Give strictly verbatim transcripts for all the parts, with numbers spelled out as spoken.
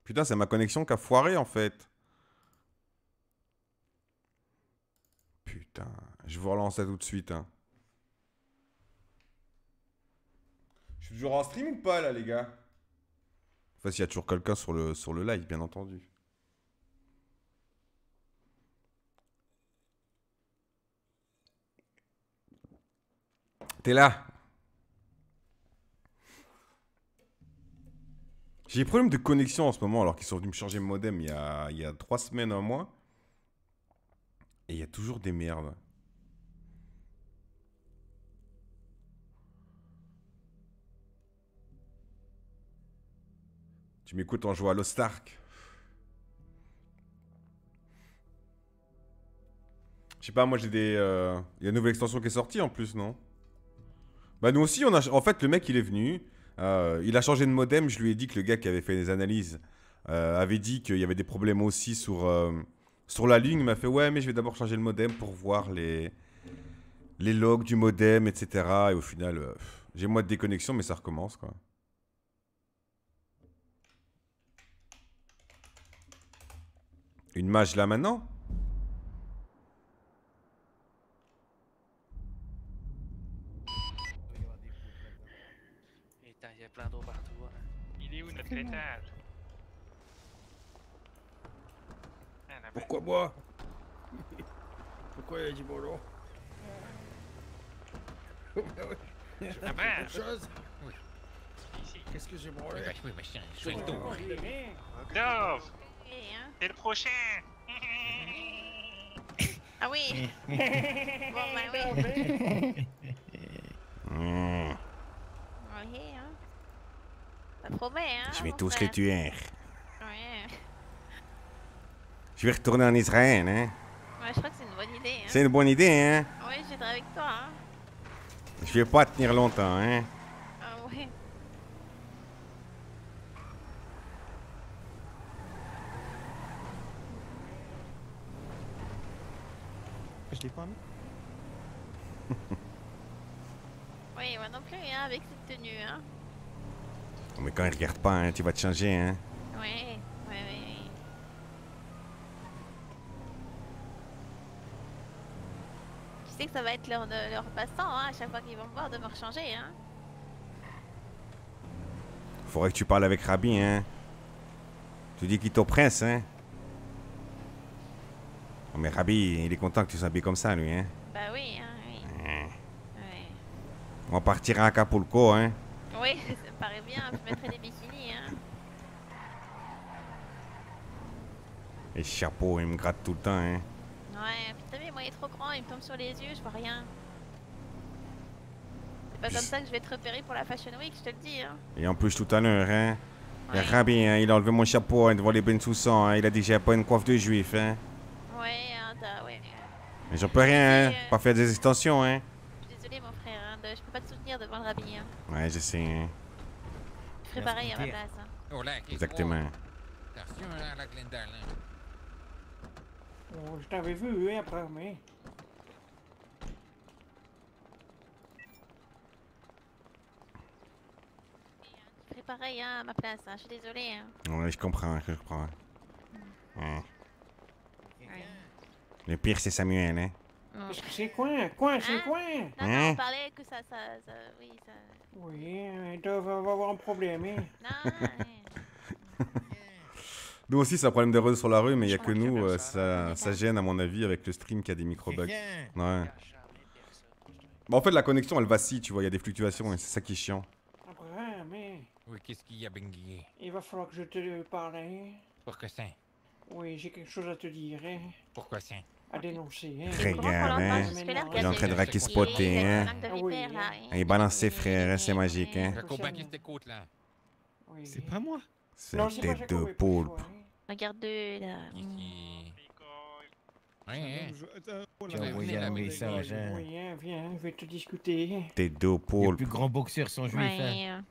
Putain, c'est ma connexion qui a foiré en fait. Putain, je vous relance ça tout de suite. Hein. Je suis toujours en stream ou pas là, les gars? Enfin, s'il y a toujours quelqu'un sur le, sur le live, bien entendu. T'es là? J'ai des problèmes de connexion en ce moment alors qu'ils sont venus me changer le modem il y a, il y a trois semaines, un mois. Et il y a toujours des merdes. Tu m'écoutes en jouant à Lost Ark. Je sais pas, moi j'ai des... euh, Il y a une nouvelle extension qui est sortie en plus, non? Bah nous aussi, on a... En fait, le mec, il est venu. euh, il a changé de modem. Je lui ai dit que le gars qui avait fait les analyses euh, avait dit qu'il y avait des problèmes aussi sur, euh, sur la ligne. Il m'a fait, ouais, mais je vais d'abord changer le modem pour voir les... les logs du modem, et cetera. Et au final, euh, j'ai moi de déconnexion, mais ça recommence, quoi. Une mage là maintenant? Putain, il y a plein d'eau partout. Hein. Il est où notre pétard? Ah, là-bas. Pourquoi moi? Pourquoi il a dit bonjour? Ah ben Autre chose? Ici. Qu'est-ce que j'ai branlé? Oui, machin, je suis tout. Dove! Oui, hein. T'es le prochain! Ah oui. Bon, bah oui. Mmh. Ok, hein. Ça promet, hein. Je vais mon tous frère. les tuer. Ouais. Je vais retourner en Israël, hein. Ouais, je crois que c'est une bonne idée, hein. C'est une bonne idée, hein. Ouais, je vais avec toi, hein. Je vais pas tenir longtemps, hein. Ah ouais. Je l'ai pas mis. Oui, moi non plus, hein, avec cette tenue, hein. Oh, mais quand il regarde pas, hein, tu vas te changer, hein. Ouais, ouais, ouais. Tu sais que ça va être leur, de- leur passe-temps, hein, à chaque fois qu'ils vont me voir de me rechanger, hein. Faudrait que tu parles avec Rabbi, hein. Tu dis qu'il t'oppresse, hein. Oh, mais Rabbi, il est content que tu s'habilles comme ça, lui, hein. Bah oui, hein, oui. Hein. Ouais. On va partir à Acapulco, hein. Oui, ça me paraît bien, je mettrai des bikinis, hein. Et ce chapeau, il me gratte tout le temps, hein. Ouais, puis t'as vu, moi il est trop grand, il me tombe sur les yeux, je vois rien. C'est pas comme ça que je vais te repérer pour la Fashion Week, je te le dis, hein. Et en plus, tout à l'heure, hein. Ouais, Rabbi, hein, il a enlevé mon chapeau hein, devant les Ben Soussan, hein. Il a dit que j'avais pas une coiffe de juif, hein. ouais, hein, t'as, ouais. Mais j'en peux rien, hein. Euh, Pas faire des extensions, hein. Je suis désolée, mon frère, hein, de- je peux pas te soutenir devant le rabbi, hein. Ouais, je sais, hein. Je ferai pareil à ma place, hein. Oh là, qu'est-ce Exactement. que- Attention là, la Glendale. Hein. Oh, je t'avais vu, hein, après, mais. Je ferai pareil, hein, à ma place, hein. Je suis désolée, hein. Ouais, je comprends, je comprends. Ouais. Ouais. Le pire, c'est Samuel, hein. Non. Qu'est-ce que c'est quoi? Quoi, c'est Hein? quoi? Non, Hein? non, on parlait que ça, ça, ça, oui, ça... Oui, hein, ils doivent avoir un problème, hein. Non, ouais. Nous aussi, c'est un problème de réseau sur la rue, mais il y a Je que crois qu'il y a nous, euh, personne. ça, ça gêne, à mon avis, avec le stream qui a des micro-bugs. Viens. Ouais. Il y a jamais personne. Bah, en fait, la connexion, elle vacille, tu vois, il y a des fluctuations, et c'est ça qui est chiant. Après, mais. Oui, qu'est-ce qu'il y a, Benguier? Il va falloir que je te parle, hein. Pourquoi ça? Oui, j'ai quelque chose à te dire, hein. Pourquoi ça? À dénoncer, hein. C'est comment qu'on Regarde, l'entend hein. jusque-là? Il est en train de raquer ce spotter, hein. de Ah oui, vipère, là, hein. hein. Et il balance ses frères, hein, c'est magique, hein. Jacob, qui cette côte là? Oui. C'est pas moi. C'est Non, une c'est pas tête Jacob, de mais poule. pas toi, hein. Regarde deux, là. Ici. Pico. Ouais, hein? Tu as envoyé un message, hein. Oui, hein, viens, je vais te discuter. Tête de Les poule. plus grands boxeurs sont juifs, hein. Ouais, euh,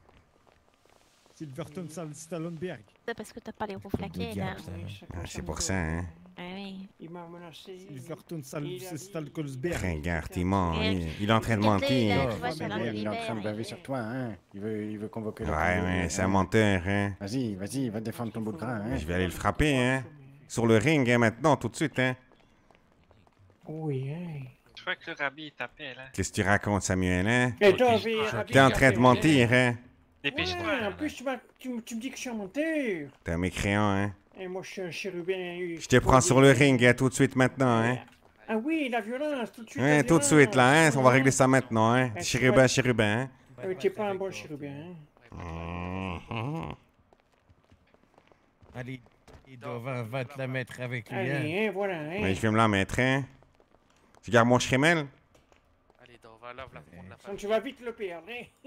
Silverton Stallenberg. c'est parce que t'as pas les roues flaquées, là. diable, ça. Oui, ça Ah, c'est concerne pour toi. ça, hein. Ah oui. Il m'a menacé. Silverton, sale, Il a c'est dit- Stalkolsberg. Ringard, il ment. Et- Il, il est en train de Regardez, là, mentir. tu vois, Ouais, sur mais l'angle il est en train de libère, baver il- sur toi, hein. Il veut, il veut convoquer le Ouais, commandant, ouais, c'est un hein. menteur, hein. Vas-y, vas-y, va défendre ton bout de gras, hein. Je vais aller le frapper, hein. Sur le ring, hein, maintenant, tout de suite, hein. Oui, hein. Je crois que le rabbi t'appelle, hein. Qu'est-ce que tu racontes, Samuel, hein? Et toi, T'es Rabbi, T'es en train de mentir, hein? Dépêche-toi. Ouais, en là. plus, tu, m'as- tu, me- tu me dis que je suis un menteur. T'es un mécréant, hein? Et moi, je suis un chérubin. Je te prends sur le ring, hein, tout de suite, maintenant, hein? Ah oui, la violence, tout de suite. Ouais, la tout de suite, là, hein? violence. On va régler ça maintenant, hein? Ouais, Chérubin, chérubin, hein? Euh, T'es pas un bon chérubin. hein. Mhm. Allez, Dovin, va te la mettre avec lui. hein. Allez, hein, voilà. Hein. Ouais, je vais me la mettre, hein? Tu gardes mon schremel? Allez, on va là, la fond de la Donc, tu vas vite le perdre. Hein.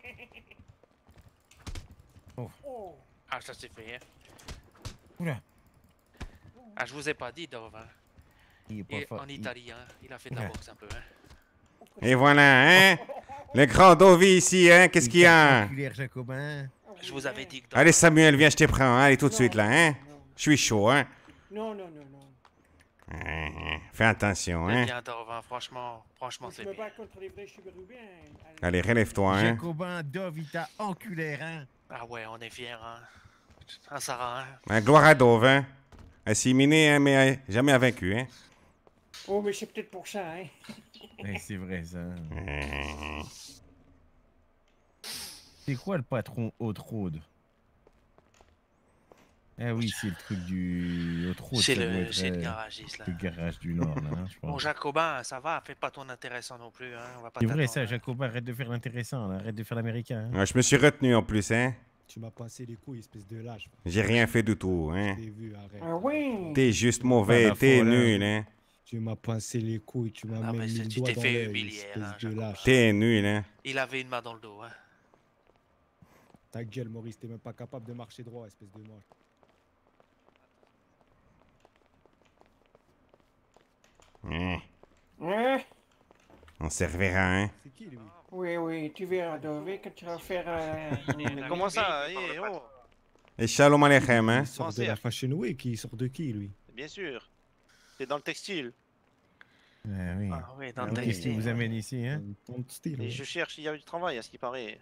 Oh. Oh. Ah, ça c'est fait, hein. Oula. Ah, je vous ai pas dit, Dovin. Il est pas Et fort. en il- italien, il a fait de la Ouais. boxe un peu, hein. Et voilà, hein? Le grand Dovi ici, hein? Qu'est-ce il qu'il y a? calculaire jacobin. Ah oui, Je vous avais hein. dit que... Allez, Samuel, viens, je te prends, hein? Allez, tout de Non, suite, là, hein? non. Je suis chaud, hein? Non, non, non, non. Hein, Fais attention, C'est hein? bien, Dovin, franchement, franchement, Moi, je c'est me bien. bats contre les vrais chérubins. Allez, relève-toi, hein? Jacobin, Dov, il t'a enculaire, hein. Ah ouais, on est fiers, hein. Un Sarah, hein. Hein, gloire à Dove, hein? Assimilé, hein, mais euh, jamais vaincu, hein? Oh, mais c'est peut-être pour ça, hein. Ouais, c'est vrai, ça. Hein. C'est quoi le patron Haute Road? Ah oui, c'est le truc du Haute Road. C'est ça doit le, être, c'est le euh, garagiste, là. le garage du Nord, là, hein, je Bon, pense. Jacobin, ça va, fais pas ton intéressant non plus, hein. On va pas C'est vrai, t'attendre, ça, hein. Jacobin, arrête de faire l'intéressant, là, arrête de faire l'américain. hein. Ouais, je me suis retenu en plus, hein? Tu m'as passé les couilles, espèce de lâche. J'ai rien fait du tout, hein? Je t'ai vu, arrête. Ah oui. T'es juste mauvais, Pas t'es la folle, hein. nul, hein? Tu m'as passé les couilles, tu m'as Ah, même mais mis c'est- le tu doigt t'es dans fait l'œil, humilier, espèce hein, de Jacob. lâche. T'es nul, hein? Il avait une main dans le dos, hein. Ta gueule, Maurice, t'es même pas capable de marcher droit, espèce de moche. Hein? Hein? On se reverra, hein? C'est qui, lui? Oui, oui, tu verras, Dove, quand tu vas faire... euh, Mais Comment ça il parle Eh, pas oh Et Shalom Aleichem, hein? Il sort de Pensez la à- Fashion Week, il sort de qui, lui? Bien sûr. C'est dans le textile. Ah oui. Ah oui, dans Ah le oui, Qu'est-ce qui textile. vous amène ici, hein? Ton style, Et ouais. je cherche, il y a du travail à ce qui paraît.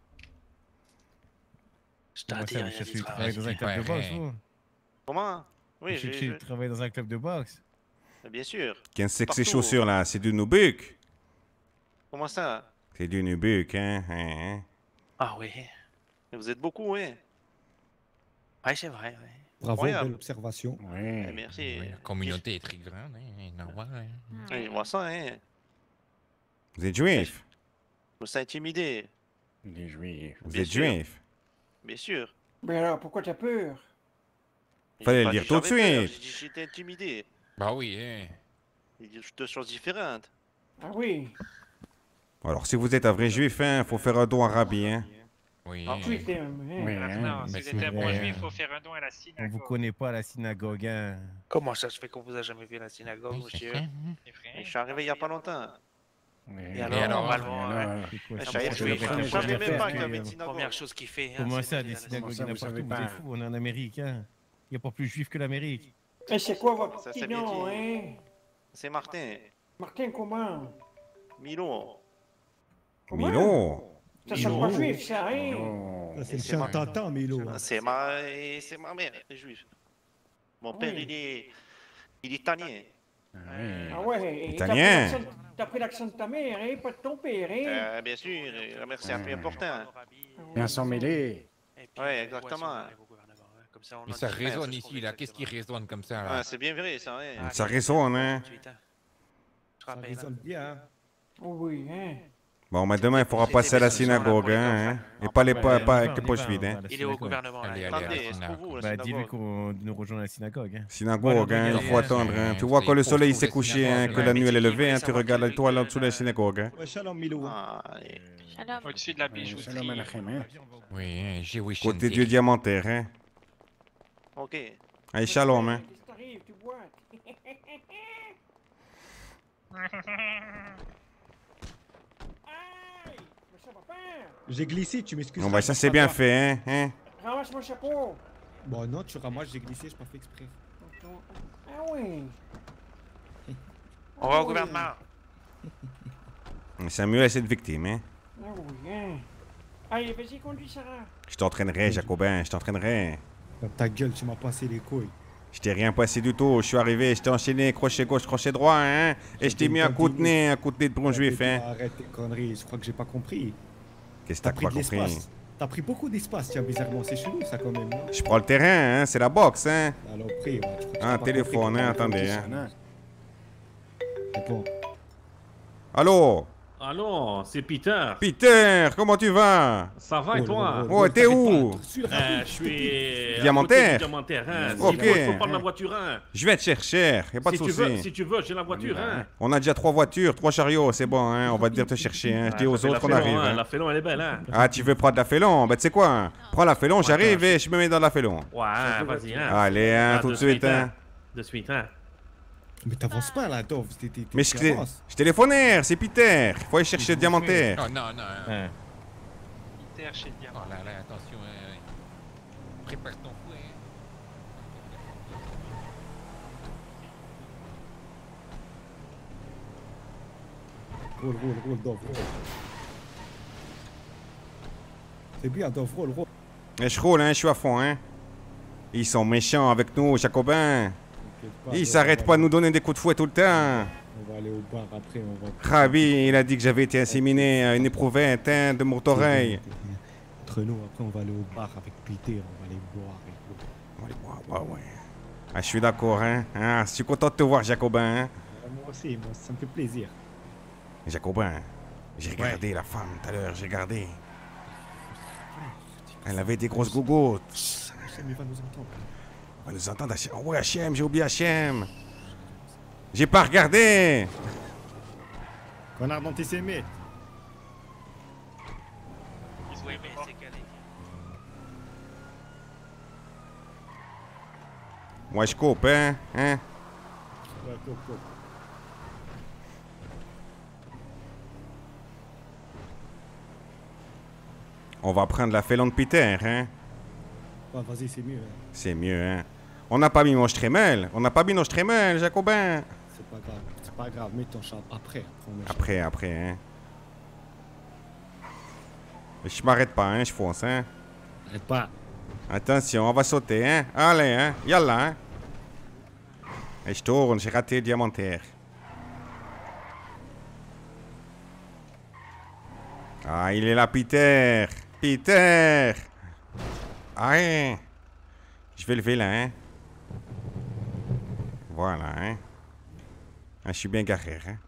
Je Comment t'ai dit, ça, vous il y a cherchez du du travail travail. dans un club de boxe, vous? Comment Oui, Vous j'ai- cherchez du travail dans un club de boxe? je- bien sûr. Qu'est-ce que c'est que ces Partout. chaussures, là? C'est du Nubuck? Comment ça C'est du Nubuck, hein? Hein, hein? Ah oui. Vous êtes beaucoup, oui. Ouais, c'est vrai, oui. Bravo, Incroyable. belle observation. Eh, Ouais. merci. Euh, La communauté est très grande, hein, normal. hein. Eh, je vois ça, hein. Vous êtes juif? Je me sens intimidé. Les juifs. Vous Bien êtes sûr. juif? Bien sûr. Mais alors, pourquoi t'as peur? J'ai Fallait pas le dire dit tout de j'avais peur, suite. j'ai dit J'étais intimidé. Bah oui, hein. Il y a deux choses différentes. Ah oui. Alors, si vous êtes un vrai juif, hein, faut faire un don à Rabbi, hein? Oui. Ah, Oui, t'es un... hein. Oui, Ah, hein. non, mais si c'est vous êtes un bon vrai, juif, il hein. faut faire un don à la On synagogue. vous connaît pas à la synagogue, hein. Comment ça se fait qu'on vous a jamais vu à la synagogue, monsieur C'est vrai. Et je suis arrivé il y a pas longtemps. Ouais. Et alors, alors, normalement, alors, hein, C'est quoi, Je ça savais Pour je le savais répéter, je pour le savais même faire, pas qu'il y que- avait une synagogue. première chose qu'il fait. hein, Comment c'est ça, d'aller des à la synagogues, il y en a Comment ça, vous partout, savez vous êtes pas fous, on est en Amérique, hein. Il n'y a pas plus juif que l'Amérique. Et c'est quoi votre Ça, petit ça vient nom, dire. hein? C'est Martin. Martin, comment? Milo. Comment? Milo! Ça sonne pas Milo. juif, ça, hein? Non. Ça, c'est le c'est chien ma- de Tintin, Milo. hein. C'est ma, et c'est ma mère, elle est juive. Mon père, Oui. il est, il est italien. Ah ouais. Ah ouais, et t'as pris Italien. l'accent- T'as pris l'accent de ta mère, hein? Pas de ton père, hein? Euh, bien sûr, la mère, c'est un peu important. Bien s'en mêler. Ouais, exactement. Mais ça résonne ici, là. Qu'est-ce qui résonne comme ça, là? Ah, c'est bien vrai, ça, ouais. Ça résonne, hein? Ça résonne bien, hein. Oh oui, hein? Bon, mais demain, il faudra passer à la synagogue, hein? hein? Et pas les pas, pas avec les poches vides, hein? Il est au gouvernement, là. Allez, Allez, allez, Attendez, à la c'est pour vous, synagogue. la Bah, dis-lui synagogue. qu'on nous rejoint à la synagogue, hein. Synagogue, hein? Voilà, Faut attendre, hein? Tu vois, quand le soleil s'est couché, hein? Que la nuit, elle est levée, hein? Tu regardes l'étoile en dessous de la synagogue, hein? Ouais, shalom, Milo. hein. Ah, allez. Shalom. Au-dessus de la Ouais, bijouterie. Shalom Aleichem, hein. Oui, hein, j'ai oui, Côté Dieu diamantaire, hein? Ok. Allez, shalom, hein? Qu'est-ce qui t'arrive? Tu bois? Aïe! Mais ça va pas! J'ai glissé, tu m'excuses. Bon, bah, ça, c'est bien fait, hein? hein? Ramasse mon chapeau! Bon, non, tu ramasses, j'ai glissé, j'ai pas fait exprès. Aïe! Ah oui. On va au gouvernement. Samuel, c'est une victime, hein? Ah oui, hein. Allez, vas-y, conduis, Sarah. Je t'entraînerai, Jacobin, je t'entraînerai. Dans ta gueule, tu m'as passé les couilles. Je t'ai rien passé du tout. Je suis arrivé, je t'ai enchaîné, crochet gauche, crochet droit, hein? Et je t'ai mis un coup de nez, un coup de nez de bon juif, hein? Arrête tes conneries, je crois que j'ai pas compris. Qu'est-ce que T'as t'as pris pas de compris? l'espace. T'as pris beaucoup d'espace, tiens, bizarrement. C'est chelou, ça, quand même. non Je prends le terrain, hein? C'est la boxe, hein? Alors, pris, ouais, je crois que Un t'as pas téléphone, compris hein? comment Attendez, ça hein? fonctionne. Bon. Allô? Allô, c'est Peter. Peter, comment tu vas? Ça va et Oh, toi? oh, oh, Oh, t'es où? Sur le Euh, rapide, Je suis. Diamantaire? à côté du Diamantaire, hein. Ok. Il faut, il faut prendre la voiture, hein. Je vais te chercher, y a pas de Si tu veux, souci. si tu veux, j'ai la voiture, On y va, hein. hein. On a déjà trois voitures, trois chariots, c'est bon, hein? On va venir te chercher, hein? Je dis Ah, aux ça fait autres, on la Félon, arrive, hein. hein? La Félon, elle est belle, hein. Ah, tu veux prendre la félon? Bah, tu sais quoi? Prends la félon, j'arrive et je me mets dans la félon. Ouais, hein, vas-y, hein. Allez, hein, Ah, tout de suite, hein? De suite, hein. Mais t'avances pas, là, Dov. t'es- t'es- Mais tu je, avances. je téléphonaire, c'est Peter. Il faut aller chercher le diamantaire. Non, non, non. hein. Hein. Peter chez le diamant. Oh là là, attention. hein. Prépare ton fouet. Roule, roule, roule, Dov, roule. C'est bien, Dov, roule, roule. Et je roule, hein, je suis à fond, hein. Ils sont méchants avec nous, Jacobin. T'inquiète pas, Ils Dov, s'arrêtent on pas va de nous donner des coups de fouet tout le temps. aller- On va aller au bar après, on va... Rabi, il a dit que j'avais été inséminé à une éprouvette, hein, de Mourtoreille. Entre nous, après, on va aller au bar avec Peter, on va aller boire et tout. On va aller boire, ouais, ouais. Ah, je suis d'accord, hein. Ah, je suis content de te voir, Jacobin, hein. Ah, moi aussi, moi, ça me fait plaisir. Jacobin, j'ai regardé la femme tout à l'heure, j'ai regardé. Elle avait des grosses gogoutes. Hachem, il va nous entendre. On va nous entendre, Hachem. Oh ouais, Hachem, j'ai oublié Hachem. J'ai pas regardé. Connard d'antisémite. Ils sont Oui, pas mais morts. c'est calé. Moi, je coupe, hein? Hein? Ouais, coupe, coupe. On va prendre la félon de Peter, hein? Ouais, vas-y, c'est mieux. hein. C'est mieux, hein? On n'a pas mis mon stremel. On n'a pas mis nos stremel, Jacobin. C'est pas grave, c'est pas grave, mets ton chat après. Après, on met le Après, après, hein? Je m'arrête pas, hein? Je fonce, hein? chat. Arrête pas. Attention, on va sauter, hein? Allez, hein? Yalla, hein? Et je tourne, j'ai raté le diamantaire. Ah, il est là, Peter! Peter! Ah, hein? Je vais lever là, hein? Voilà, hein? Ah, je suis bien garé, hein?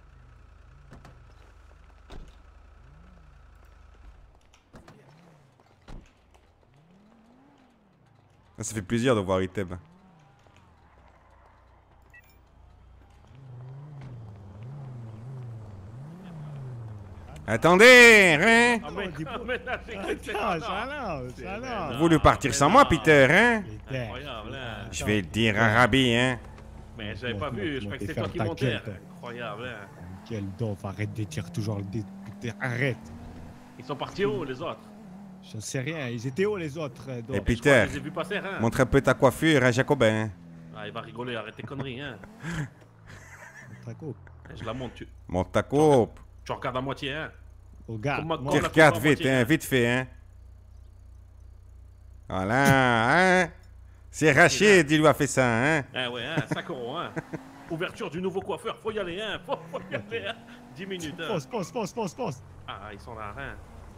Ah, ça fait plaisir de voir Iteb. Attendez, hein? Ah, mais, ah, mais là, c'est que c'est Ah, pas ça normal. là, ça là. Vous voulez partir sans moi, Peter, hein? Peter. Incroyable, hein. Je vais le dire à Rabi, hein? Mais j'avais pas Comment- vu, je comment crois que t'es c'est toi faire qui ta montais. gueule, toi. Incroyable, hein. Quel Dov, arrête de dire toujours le dé- Peter, arrête. Ils sont partis où, les autres? Je sais rien, ils étaient où les autres, euh, Dov? Et puis- Je crois que Peter, je les ai vus passer, hein. montre un peu ta coiffure, hein, Jacobin? Ah, il va rigoler, arrête tes conneries, hein. Traco. Je la monte, tu, Monte ta coupe. tu regardes à moitié, hein. Regarde, Comment- moi, Tu on a regardes compris à vite, moitié, hein, hein. vite fait, hein? Voilà, hein? C'est Rachid, il lui a fait ça, hein? Ah ouais, hein, cinq euros, hein. Ouverture du nouveau coiffeur, faut y aller, hein. Faut, faut y aller, hein. dix minutes, hein. Pause, pause, pause, pause, pause. Ah, ils sont là, hein.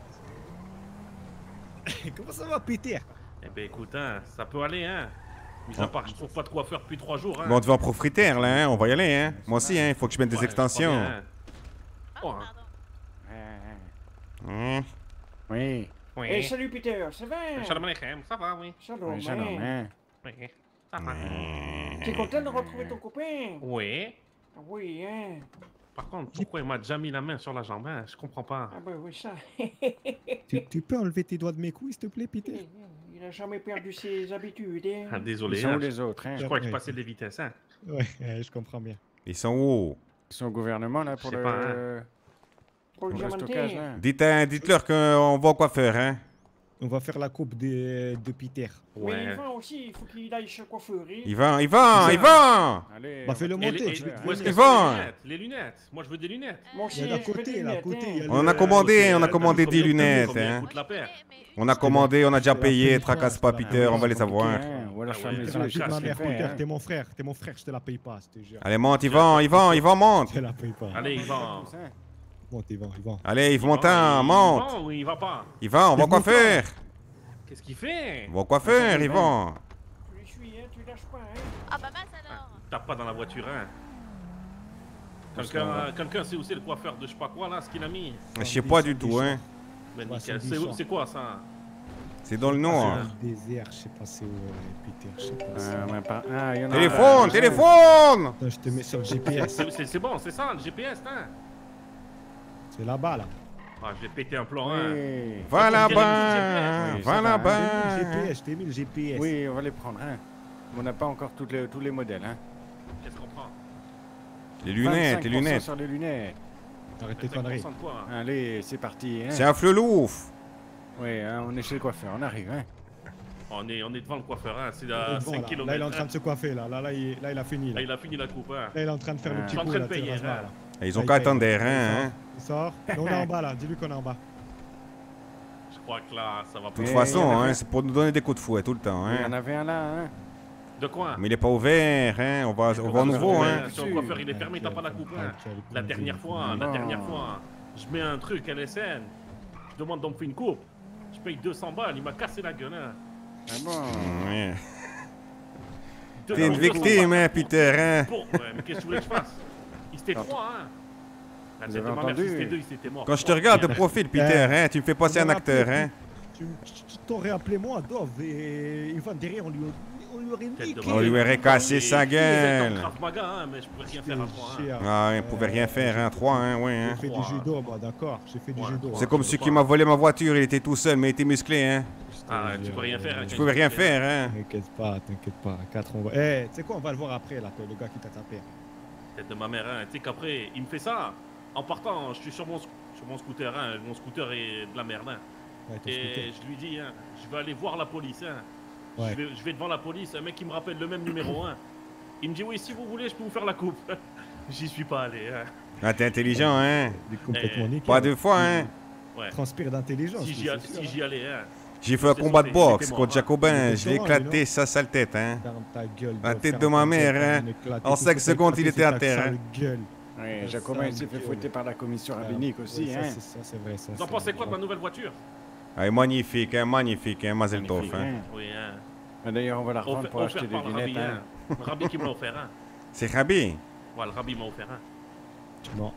Comment ça va, Peter? Eh ben écoute, hein, ça peut aller, hein. Mis à part, je trouve pas de coiffeur depuis trois jours, hein. Bon, on devait en profiter, là, hein? On va y aller, hein? Moi aussi, hein? Il faut que je mette des Ouais, extensions. je crois bien, hein. Ah, Oh, hein. pardon. Hein? Oui. Oui. Hey, salut Peter, ça va? Shalom aleichem, ça va, oui. Shalom, Oui, shalom, hein. hein. Oui, ça va. T'es content de retrouver ton copain? Oui. Ah oui, hein? Par contre, pourquoi il m'a déjà mis la main sur la jambe, hein? Je comprends pas. Ah ben oui, ça. Tu, tu peux enlever tes doigts de mes couilles, s'il te plaît, Peter? Il a jamais perdu ses habitudes, hein? Ah, Ils désolé, sont où hein. les autres, hein? Je crois que je passais des vitesses, hein. Ouais, ouais, je comprends bien. Ils sont où? Ils sont au gouvernement, là, pour Je sais le... pas, hein. Pour le pour le stockage, diamantaire. là. Dites, hein, dites-leur qu'on va au coiffeur, hein? On va faire la coupe de, de Peter. Mais Ouais. Yvan aussi, il faut qu'il aille chez le coiffeurier. Yvan, Yvan, Yvan. Allez. Bah on fais-le va- Et monter, les- je vais et- te où est-ce donner. qu'elles Yvan. sont les lunettes Les lunettes. Moi, je veux des lunettes. Moi aussi, Il y en a à je veux côté, des là, à lunettes, côté, il y a hein. le- On a commandé, on a T'as commandé vu dix combien- t'as vu lunettes, combien hein. coûte la paire? On a commandé, on a déjà payé, tracasse pas Voilà. Peter, on va les avoir. Hein, ou alors Ah je ouais, ferme les C'est c'est la yeux, vie de ça, ma c'est mère, fait, Peter. hein. T'es mon frère, t'es mon frère, je te la paye pas, je te jure. Allez, monte, Yvan, Yvan, Yvan, monte. Je te la paye pas. Allez, Yvan. Monte, Yvan, Yvan. Allez, Yves Montin, Yvan, il- monte. Yvan ou il va pas? Yvan, on va quoi faire? Qu'est-ce qu'il fait? On va quoi faire, Yvan? Tu les suis, hein, tu lâches pas, hein. Ah bah mince alors. Tape pas dans la voiture, hein. Quelqu'un quelqu'un sait où c'est le coiffeur de je sais pas quoi là, ce qu'il a mis? Je sais pas du tout, hein. Mais Ouais, nickel. c'est C'est Bichon. c'est quoi ça? C'est dans le C'est noir. le désert, je sais pas c'est où, euh, Peter, je sais pas. Euh, on a pas- Ah, il y en a Téléphone, un. téléphone. Attends, je te mets sur le G P S. C'est- C'est c'est bon, c'est ça, le G P S, hein? C'est là-bas, là. Ah, je vais péter un plan, hein. Oui. Va Oui, là-bas, ça va va, là-bas. Je t'ai mis le G P S, je t'ai mis le G P S. Oui, on va les prendre. Hein. On n'a pas encore toutes les- tous les modèles. Hein. Qu'est-ce qu'on prend? Les lunettes, vingt-cinq les pour cent lunettes. sur les lunettes. Arrête tes vingt-cinq pour conneries. cent de quoi? hein? Allez, c'est parti. Hein. C'est un flelouf. Oui, hein, on est chez le coiffeur, on arrive. Hein. On est, on est devant le coiffeur, hein. C'est Il est à devant, cinq là. kilomètres. Là, il est en train de se coiffer, là. Là, là, il, là, il a fini. Là. Là, il a fini la coupe, hein. Là, il est en train de faire le Ah. petit Je suis en coup, train là, de payer, tu vois, hein. là. Ils ont Là, qu'à il paye. attendre des reins, hein. Il sort. Et on est en bas, là. Dis-lui qu'on est en bas. Je crois que là, ça va De pas. toute Mais façon, il y en hein, avait- c'est pour nous donner des coups de fouet tout le temps, Il y en hein. avait un là. Hein. De quoi? Mais il est pas ouvert, hein. On va, on va au nouveau, Ouais, hein. Si le coiffeur il est fermé, t'as pas la coupe, hein. La dernière fois, la Non. dernière fois, je mets un truc à l'S N, je demande d'on me faire une coupe, je paye deux cents balles, il m'a cassé la gueule, hein. Ah bon. Ouais. Deux- T'es une deux cents victime, balles. hein, Peter, hein. Pour- Ouais, mais qu'est-ce que tu voulais que je fasse? Ils étaient trois, hein. La Vous tête de avez ma mère, entendu? si c'était deux, ils étaient morts. Quand je te regarde de profil, Peter, hein, tu me fais passer un acteur, hein. Tu, tu- tu t'aurais appelé moi, Dove, et Ivan derrière, on lui, on lui aurait Tête de niqué. ma On lui aurait cassé Et- sa et- et- gueule. Krav Maga, hein, mais je pouvais rien faire à trois, hein. Chier. Ah, ouais, il pouvait rien faire, hein. Trois, hein, ouais, hein. J'ai fait du judo, moi, d'accord. J'ai fait du Ouais. judo. C'est hein. comme celui qui m'a volé ma voiture, il était tout seul, mais il était musclé, hein. Ah, tu peux rien faire. hein, Je quand pouvais il rien fait, faire, hein. T'inquiète pas, t'inquiète pas. quatre, on va. Eh, tu sais quoi, on va le voir après, là, toi, le gars qui t'a tapé. Tête de ma mère, hein. Tu sais qu'après, il me fait ça. En partant, je suis sur mon, sc- sur mon scooter, hein. Mon scooter est de la merde, hein. Ouais, ton Et scooter. je lui dis, hein, je vais aller voir la police, hein. Ouais. Je, vais, je vais devant la police, un mec qui me rappelle le même numéro, hein. Il me dit, oui, si vous voulez, je peux vous faire la coupe. J'y suis pas allé, hein. Ah, t'es intelligent, hein. Il est complètement Eh, niqué. Pas deux fois, hein. Ouais. Transpire d'intelligence. Si lui, j'y all- c'est sûr, si j'y allais, hein. J'ai fait un C'est combat sauté, de boxe j'étais mort, contre hein. Jacobin, Il je l'ai était restaurant, éclaté sa sale tête, hein. Ferme ta gueule. La Dove, tête de ferme ma ta mère, gueule, hein. on éclate En tout cinq ce que secondes, t'as il fait, était c'est à ta terre, sale hein. gueule. Ouais, Ça, Jacobin il ça, s'est fait gueule. fouetter par la commission Ouais, rabbinique aussi. ouais, hein. Ça, c'est ça, c'est vrai. Ça, Vous en c'est pensez quoi de vrai. ma nouvelle voiture? Ah, magnifique, hein, magnifique, hein, Mazel Tov, Magnifique, hein. hein. Oui, hein. Ah, d'ailleurs, on va la revendre Offert pour acheter offert des par le lunettes. Rabbi, Hein. hein. Le Rabbi qui me l'a offert, hein. C'est Rabi. Ouais, le Rabbi m'a offert, hein. Non.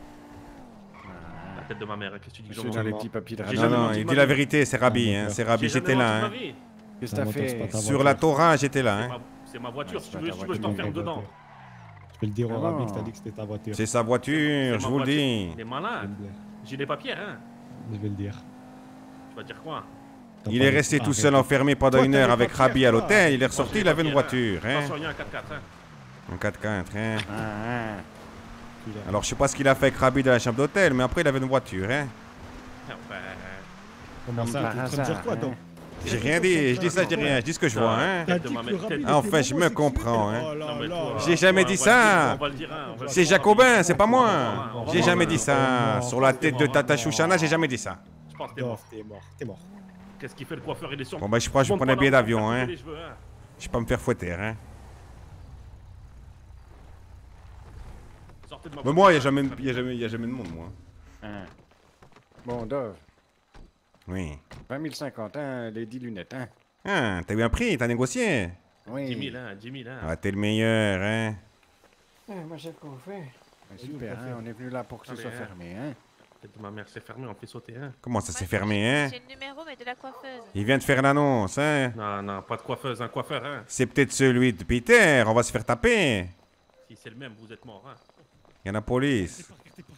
La tête de ma mère, hein. Qu'est-ce que tu dis Je que suis j'en dans les mange? petits papiers de J'ai radio. Non, jamais non, menti il de dit ma la vie. vérité, c'est Rabi, Ah, hein. d'accord. C'est Rabi, J'ai jamais j'étais là, menti de hein. ma vie. Qu'est-ce que Ta t'as moto, c'est fait pas ta Sur voiture. la Torah, j'étais là, C'est hein. ma- C'est ma voiture, Ouais, si c'est tu pas veux, ta si tu veux, je voiture, t'enferme Ta dedans. voiture. Je peux le dire au Ah Rabbi non. que t'as dit que c'était ta voiture. C'est sa voiture, je ma vous le voiture. dis. Il est Je malin. vais le dire. J'ai des papiers, hein. Je vais le dire. Tu vas dire quoi? T'as Il pas est le- resté tout Arrête. seul enfermé pendant Toi, une t'as heure les avec papiers, Rabi à toi. l'hôtel. Il est Moi, ressorti, j'ai il des avait une papiers, voiture, hein. hein. Attention, il y a un quatre quatre, hein. Un quatre quatre, hein. Ah, ah. Alors, je sais pas ce qu'il a fait avec Rabi dans la chambre d'hôtel, mais après, il avait une voiture, hein. Ah, bah, Comment ça? Par Tu es en train de dire hasard, quoi, hein. toi? J'ai rien dit, je dis ça, je dis rien, je dis ce que je vois, hein. T'as Tête de dit ma que mère, le Rabbi tête- était Ah, enfin, je me homosexuel. comprends, hein. Oh là Non, mais là. toi, J'ai jamais on va dit le ça. dire, on va le dire, hein, on va le C'est dire. Jacobin, c'est pas moi. On va J'ai voir, jamais hein. dit ça. Sur la tête de Tata Chouchana, j'ai jamais dit ça. Je pense que t'es mort. Dove, t'es mort. T'es mort. Qu'est-ce qu'il fait le coiffeur? Il est sur. Bon, bah, je crois que je vais Monte prendre un pas billet dans- d'avion, faire hein. couper les cheveux, hein. Je vais pas me faire fouetter, hein. Sortez de ma Mais voiture. moi, il y a jamais, y a jamais, y a jamais de monde, moi. Ah. Bon, Dove, Oui. vingt mille cinquante, hein, les dix lunettes. Hein. Ah, t'as eu un prix, t'as négocié. Oui. dix mille, hein, dix mille, hein. Ah, t'es le meilleur, hein. Ah, moi, c'est qu'on fait. Ouais, super, hein, on est venu là pour que ce Allez, soit hein. fermé. Hein. Tête de ma mère, c'est fermé, on fait sauter, hein. Comment ça Moi, s'est j'ai- fermé, hein? J'ai le numéro, mais de la coiffeuse. Il vient de faire l'annonce, hein. Non, non, pas de coiffeuse, un coiffeur, hein. C'est peut-être celui de Peter, on va se faire taper. Si c'est le même, vous êtes mort, hein. Il y a la police.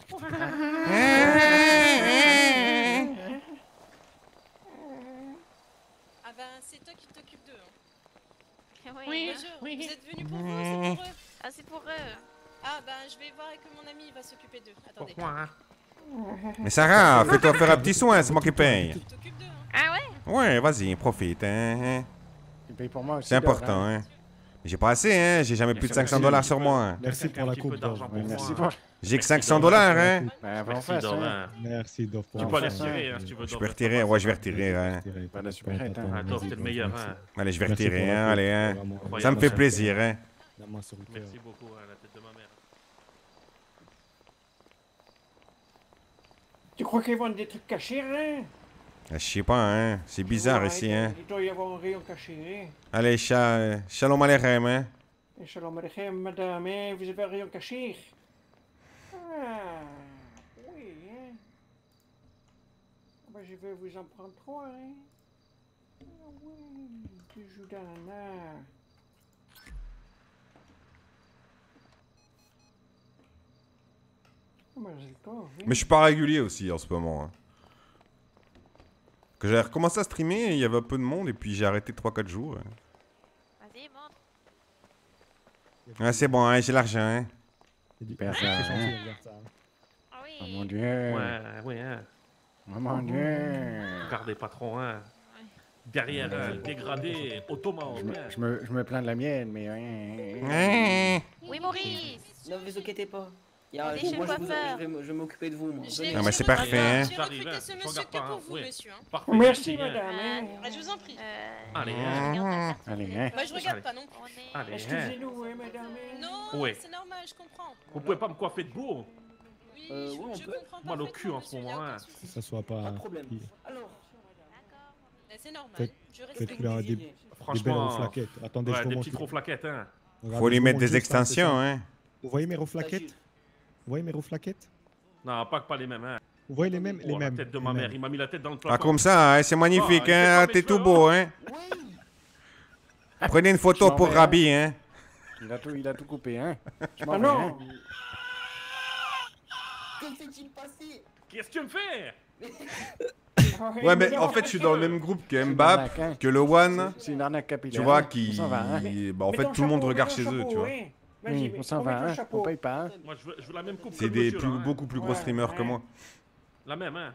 Ah ben, c'est toi qui t'occupes d'eux. Hein. Oui. Bonjour, vous êtes venus pour vous, c'est pour eux? Ah, c'est pour eux. Ah ben, je vais voir avec mon ami, il va s'occuper d'eux. Attendez. Pourquoi, hein? Mais Sarah, fais-toi faire un petit soin, c'est moi qui paye. Tu t'occupes d'eux, hein? Ah ouais? Ouais, vas-y, profite, hein. Tu payes pour moi aussi. C'est important, hein. J'ai pas assez, hein. J'ai jamais plus de cinq cents dollars sur moi. hein. Merci pour la coupe, Dov. Ouais, merci pour. J'ai que cinq cents dollars, hein. Bah, va en Merci, face, Dov, hein. hein. Merci, Dov. pour Tu la peux aller coupe. retirer hein, si tu veux. Je Dov, peux reste retirer, pas ouais, je vais face. retirer, hein. Pas la supérette, hein. Ah, Dov, t'es le meilleur, hein. Allez, je vais Merci retirer, pour la hein. coupe, Allez, hein. vraiment. Ça me fait plaisir, hein. La main sur le cœur. Merci beaucoup, hein, la tête de ma mère. Tu crois qu'ils vendent des trucs cachés, hein? Je sais pas, hein. C'est bizarre Ouais, ici, il- hein. Il doit y avoir un rayon caché, hein? Allez, cha- shalom aleichem, hein. Et Shalom Aleichem, madame, hein? Vous avez un rayon caché? Ah, oui, hein? Ben, je vais vous en prendre trois, hein? Ah oui, bijoux d'Anna. Ah, ben, c'est le corps, hein? Mais je suis pas régulier aussi en ce moment. Hein. Que j'avais recommencé à streamer, il y avait un peu de monde et puis j'ai arrêté trois quatre jours. hein. Vas-y, monte. Ah, c'est bon, hein, j'ai l'argent. Hein. Super, ça, C'est hein. gentil, regarde ça. Ah Oh oui. mon dieu. Ouais, ouais, hein. Oh mon dieu. Regardez, patron, hein. Derrière, hein, dégradé, ottoman. Je me, hein. je, me, je me plains de la mienne, mais. hein. Hein. Oui, Maurice. Ne vous inquiétez pas. Il y a, On est chez le moi, je, vous- coiffeur. je vais, m- je vais m'occuper de vous, moi. Je Venez. l'ai- Ah, mais j'ai c'est recruté- parfait, hein. J'ai J'arrive, recruté hein. ce Je monsieur regarde que pas, pour hein. vous, Ouais. monsieur. hein. Parfait, Merci, merci, hein. madame, hein? Ah, je vous en prie. Euh, Allez, on hein. est en train de faire Allez, tourner hein. les- Moi, je regarde pas non plus. On est... Allez, hein. Excusez-nous, hein, madame, hein? Non, Ouais. c'est normal, je comprends. Vous pouvez pas me coiffer debout? Oui, Euh, je, ouais, on je peut. comprends Mal au parfaitement, cul en ce monsieur, moment, y a aucun hein. souci. Que ça soit pas. Pas de problème. qui- Alors, D'accord. Mais C'est normal, Faites- je respecte. Faites-lui un- des, des belles Franchement, reflaquettes. Attendez, ouais, je des remonte. petites reflaquettes, hein. Regardez, Faut lui je mettre remonte des juste, hein, c'est extensions, ça. hein. Vous voyez mes t'as reflaquettes Jules. Vous voyez mes reflaquettes Non, pas, pas les mêmes, hein. Vous voyez les mêmes, les Oh, mêmes. la tête de les ma mêmes. mère, il m'a mis la tête dans le plafond. Ah, comme ça, hein, c'est magnifique, Oh, il fait hein. pas mes T'es tout cheveux, beau, hein. Oui. Prenez une photo Je m'en pour vais, Rabi, hein. Il a tout, il a tout coupé, hein. Je m'en Ah vais, non! hein. Que s'est-il passé? Qu'est-ce que tu me fais? Ah, Ouais, il mais me en fait, je suis dans le même groupe que C'est une Mbappé, arnaque, hein. que le One. C'est une arnaque capillaire. Tu vois, hein. qui. On s'en va, hein. Bah, en Mets fait, ton tout le monde chapeau, regarde mets chez ton eux, chapeau, tu vois. hein. Vas-y, Oui, mets- on s'en remets va, ton hein. chapeau. On paye pas, hein. Moi, je veux, je veux la même coupe que C'est le des monsieur, plus, là, hein. beaucoup plus gros Ouais, streamers que ouais. moi. La même, hein.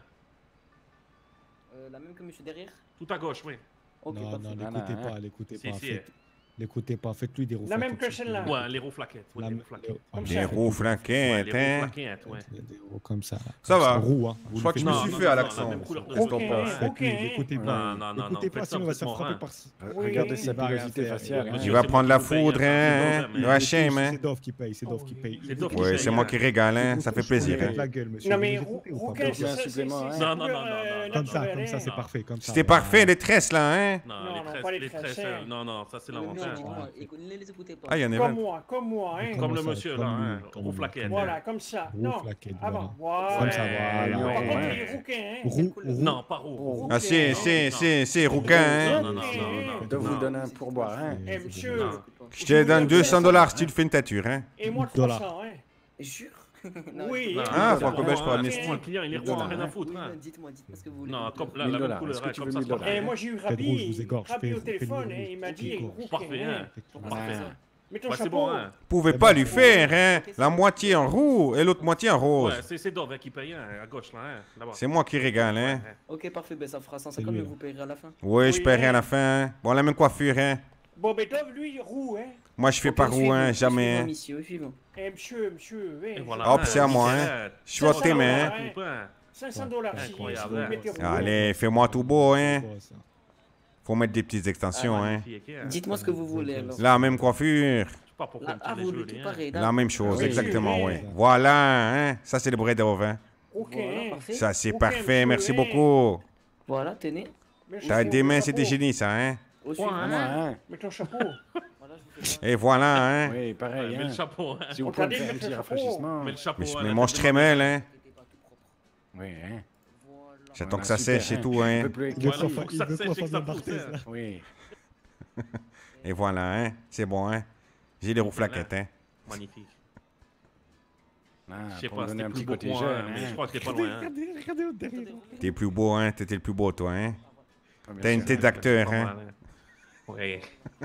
Euh, la même que monsieur derrière? Tout à gauche, oui. Ok, Non, parfait. non, Non, l'écoutez non, pas, hein. l'écoutez Si, pas. si. faites- L'écoutez pas, faites-lui des reflaquettes. même que s'il vous celle-là. plaît. Ouais, les roues flaquettes. Ouais, La les même- roues flaquettes. Comme Des ça. roues Ouais, flanquettes, les roues hein. flaquettes, ouais. Des- des roues comme ça. Ça Comme va. Roux, hein. Je crois que je me Non, suis non, fait non, à non, l'accent. la même couleur de Qu'est-ce que t'en Ok, penses ok. Faites-lui, l'écoutez Non, pas. non, non, non, L'écoutez pas, faites ça sinon il va se faire doucement, frapper hein. par. Oui. Regardez sa Il va rien pilosité faire, faciale. il va hein. Tu Monsieur, vas c'est prendre moi la qui vous paye, foudre, hein, hein. c'est Le Dov, H M, hein. C'est Dov qui paye, c'est Dov qui paye. C'est Dov qui Ouais, paye, c'est moi hein. qui régale, hein. Ça fait plaisir, Faites hein. la gueule, monsieur. Non, Vous mais écoutez ou pas rouquin, Dov, c'est un ça, c'est supplément, c'est- hein. c'est Non, non, couleur, non, non, euh, non, Comme ça, naturelle, comme ça, hein. c'est parfait. Comme ça. C'était voilà. parfait, les tresses, là, hein. Non, Non, les non, tresses, pas les les tresses, tresses, hein. euh, non, non, ça c'est Non, l'avantage. non, hein. écoute, ne les écoutez pas. Ah, il y en a Comme vingt. moi, comme moi, hein. Comme le ça, monsieur, comme là, lui, hein, comme roue lui, flaquette. comme Voilà, comme ça. Roux Non, flaquette, avant. voilà. Voilà. Comme ça, Ouais, voilà. Par contre, ouais. les rouquins, hein. Roux, roux. Non, pas roux. Ah, c'est, c'est, c'est, c'est rouquin, hein. Non, non, non, non, non. Doit vous non. donner un pourboire, hein. Eh, monsieur. Non. Je te donne deux cents dollars si tu le fais une tâture, hein. Et moi, Dollars. trois cents, hein. Jure. Oui. Non, hein. Ah, non, franco-belge non, pour hein, amnistie. moi, le client, il est roi, rien à foutre, Oui, hein. mais dites-moi, dites-moi ce que vous voulez. Non, comme là, mille la même dollars. couleur, Est-ce que hein, tu comme veux ça, mille c'est dollars Et parfait. moi, j'ai eu Faites rouge, je Rabi. vous égorge, Rabi faites- au faites-le téléphone, rouge. hein. Il m'a dit Faites-le. rouquin, Parfait, hein. hein. Parfait, ça. Mets ton Bah, c'est chapeau. bon, hein. Vous pouvez pas lui faire, hein. La moitié en roux et l'autre moitié en rose. Ouais, c'est c'est Dov hein, qui paye, hein, à gauche, là, hein, là-bas. C'est moi qui régale, hein. Ok, parfait, ben ça fera cent C'est cinquante, lui, mais là. vous payerez à la fin. Oui, je Oui, paierai à hein. la fin. hein. Bon, la même coiffure, hein. Bon, mais Dov, lui, roux, hein. Moi, je fais Ok, pas roux, suivant, hein. Jamais, suivant, hein. monsieur, suivant. Eh, monsieur, monsieur, Et hein. voilà, Hop, hein, c'est à moi, nickel, hein. hein. Je suis entre tes mains, hein. Coupe, hein. cinq cents dollars si Incroyable, si vous hein. mettez roux. Allez, fais-moi tout beau, hein. C'est pas ça. Faut mettre des petites extensions, hein. Magnifique, hein. Dites-moi ce que vous voulez alors. La même coiffure. Je sais pas pourquoi Là, il me ah, tire les vous cheveux, voulez tout lui, hein. pareil, La là. même chose, Oui, exactement, oui. oui. Voilà, hein. Ça, c'est le vrai Dov, hein. Ok, Voilà, hein. parfait. Ça, c'est Ok, parfait. monsieur, Merci hein. beaucoup. Voilà, tenez. Mets ton T'as chapeau, des mains, le c'est des chapeau. génies, ça, hein. Au Ouais, suivant. À hein. moi, hein. Mets ton chapeau. Voilà, je vous fais ça. Et voilà, hein. Oui, Ouais, pareil, mets hein. le chapeau, hein. Si vous On pouvez t'a me dit faire un de petit mettre le chapeau. rafraîchissement. Mets le chapeau, Mais, hein, mais la mange tête de très ma mère. mal, hein. C'était pas tout propre. Oui, hein. Voilà. J'attends que Voilà, ça super, sèche et hein. tout, Un hein. peu plus Il veut Voilà, pas il faut fa- que il ça veut sèche pas et que faire ça de pousse, Barthez, hein. là. Oui. Et voilà, hein. C'est bon, hein. J'ai les roues flaquettes, hein. Magnifique. Ah, Je sais pour pas, me donner c'était un plus petit beau côté que moi, jeune, hein, mais je hein. crois que t'es pas loin, hein. Regardez, regardez au derrière. T'es plus beau, hein. T'es le plus beau, toi, hein. Ah, bien T'as une sûr. tête d'acteur, Pas hein. mal, hein. Ouais.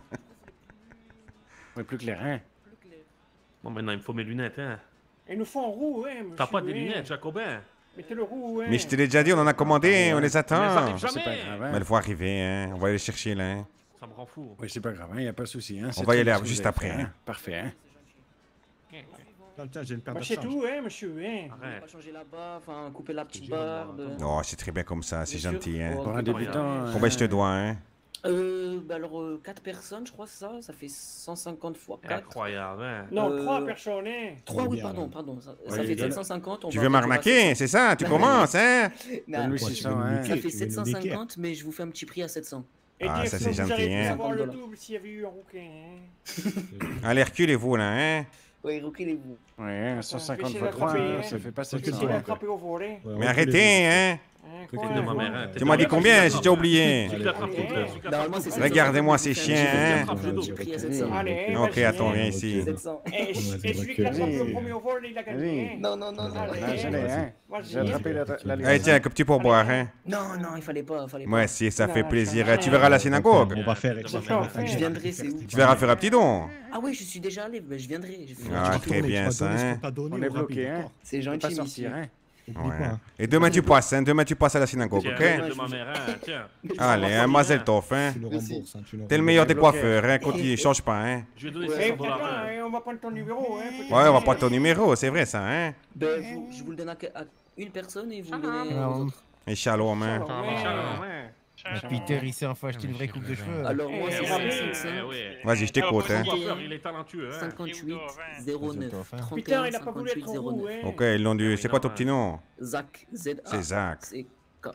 Oui, plus clair, hein. Bon, maintenant, il me faut mes lunettes, hein. Il nous faut en roux, hein, monsieur. T'as pas des hein. lunettes, Jacobin? Mettez le roux, hein. Mais je te l'ai déjà dit, on en a commandé, on les Mais ça attend. arrive C'est pas jamais. grave, Mais hein. elles vont arriver, hein. On va aller les chercher, là. Hein. Ça me rend fou. Oui, c'est pas grave, il n'y a pas de souci. Hein. On C'est va y tout aller ce que juste vous avez après, fait, hein. Parfait, hein. Tiens, tiens, j'ai une paire Bah, de c'est charge. tout, hein, monsieur, hein. On va Arrête. pas changer la barbe, enfin couper la petite J'ai un barbe. Non, c'est très bien comme ça, c'est Bien sûr. gentil, hein. Oh, Pour un ok, débutant. parfait. Combien je te dois, hein? Euh, bah alors euh, quatre personnes, je crois, c'est ça, ça fait cent cinquante fois quatre. Incroyable, hein. Non, Euh, trois personnes, hein. trois, oui, bien, pardon, là. pardon, ça, ça Ouais, fait il donne- sept cent cinquante. on Tu va veux réduire à m'arnaquer, c'est ça? Tu Non. commences, hein? Non, Donne-lui Quoi, tu six veux cents, nous hein. niquer ça fait tu veux sept nous cent niquer. cinquante, mais je vous fais un petit prix à sept cents. Et Ah, dire ça, que c'est vous gentil, auriez pu hein. avoir le cinquante double s'il y avait eu un rouquin, hein. Allez, reculez-vous, là, hein? Oui, reculez-vous. Ouais, cent cinquante essayez fois trois, d'attraper, hein, hein. ça fait pas sept Essayez cents. Essayez Ouais. d'attraper au volet. Ouais, Mais reculez-vous. arrêtez, hein? Hein, Truc quoi, de ma hein. mère, hein. Tu m'as dit combien? J'ai déjà oublié. Celui qui l'attrape tout, là, celui qui l'attrape Normalement, tout. c'est sept cent Regardez-moi cinquante, ces je vous fais un chiens, petit- hein. je vous fais un petit prix à sept cents. Allez, Ok, vas-y, attends, hein. viens ici. sept cents. Et, et celui qui attrape le premier au vol, il a gagné. Allez. hein. Non, non, non, non. Allez. Ah, j'allais, hein. Vas-y. J'ai attrapé la, la Allez, livraison. tiens, un petit pourboire, hein? Non, non, il fallait pas, fallait pas. Ouais, si, ça fait Non, plaisir. ça va. Tu verras à la synagogue. On va faire. Je on va faire- Je Je viendrai, c'est où? Tu verras faire un petit don. Ah ouais, je suis déjà allé, mais je viendrai. je fais- Ah, je- très bien, Tu vas ça, donner ce hein. qu'on t'a donné On au est rapide, bloqué, hein. d'accord C'est On peut gentil, pas monsieur. sortir, hein. Oublie Ouais. pas, hein. Et demain, tu passes, hein? Demain, tu passes à la synagogue, Tiens, ok? de ma mère, hein, tiens. Allez, un mazel tov, hein? Tu le rembourses, hein, tu le T'es le rembourses. meilleur des bloqué. coiffeurs, hein? Continue, change pas, hein? Je vais donner Ouais. six Eh, cents dollars. attends, hein. hein, on va prendre ton numéro, hein. peut-être. Ouais, on va prendre ton numéro, c'est vrai, ça, hein? Ben, vous- je vous le donne à, à une personne et vous le Ah, donnez ah. aux autres. Et shalom, hein? Shalom, Ouais, ouais. Shalom, ouais. Peter, il s'est enfin acheté une vraie coupe de cheveux. Alors moi, Eh, c'est ouais, cinq cents, Eh ouais. Vas-y, je t'écoute, Alors, hein? ton coiffeur, il est talentueux, hein. cinquante-huit, zéro neuf, trente et Peter, un, il a pas voulu cinquante-huit, être zéro roux, neuf. hein. Ok, ils l'ont dû. C'est quoi ton petit nom? Zach, Z A. C'est Zach. C'est K.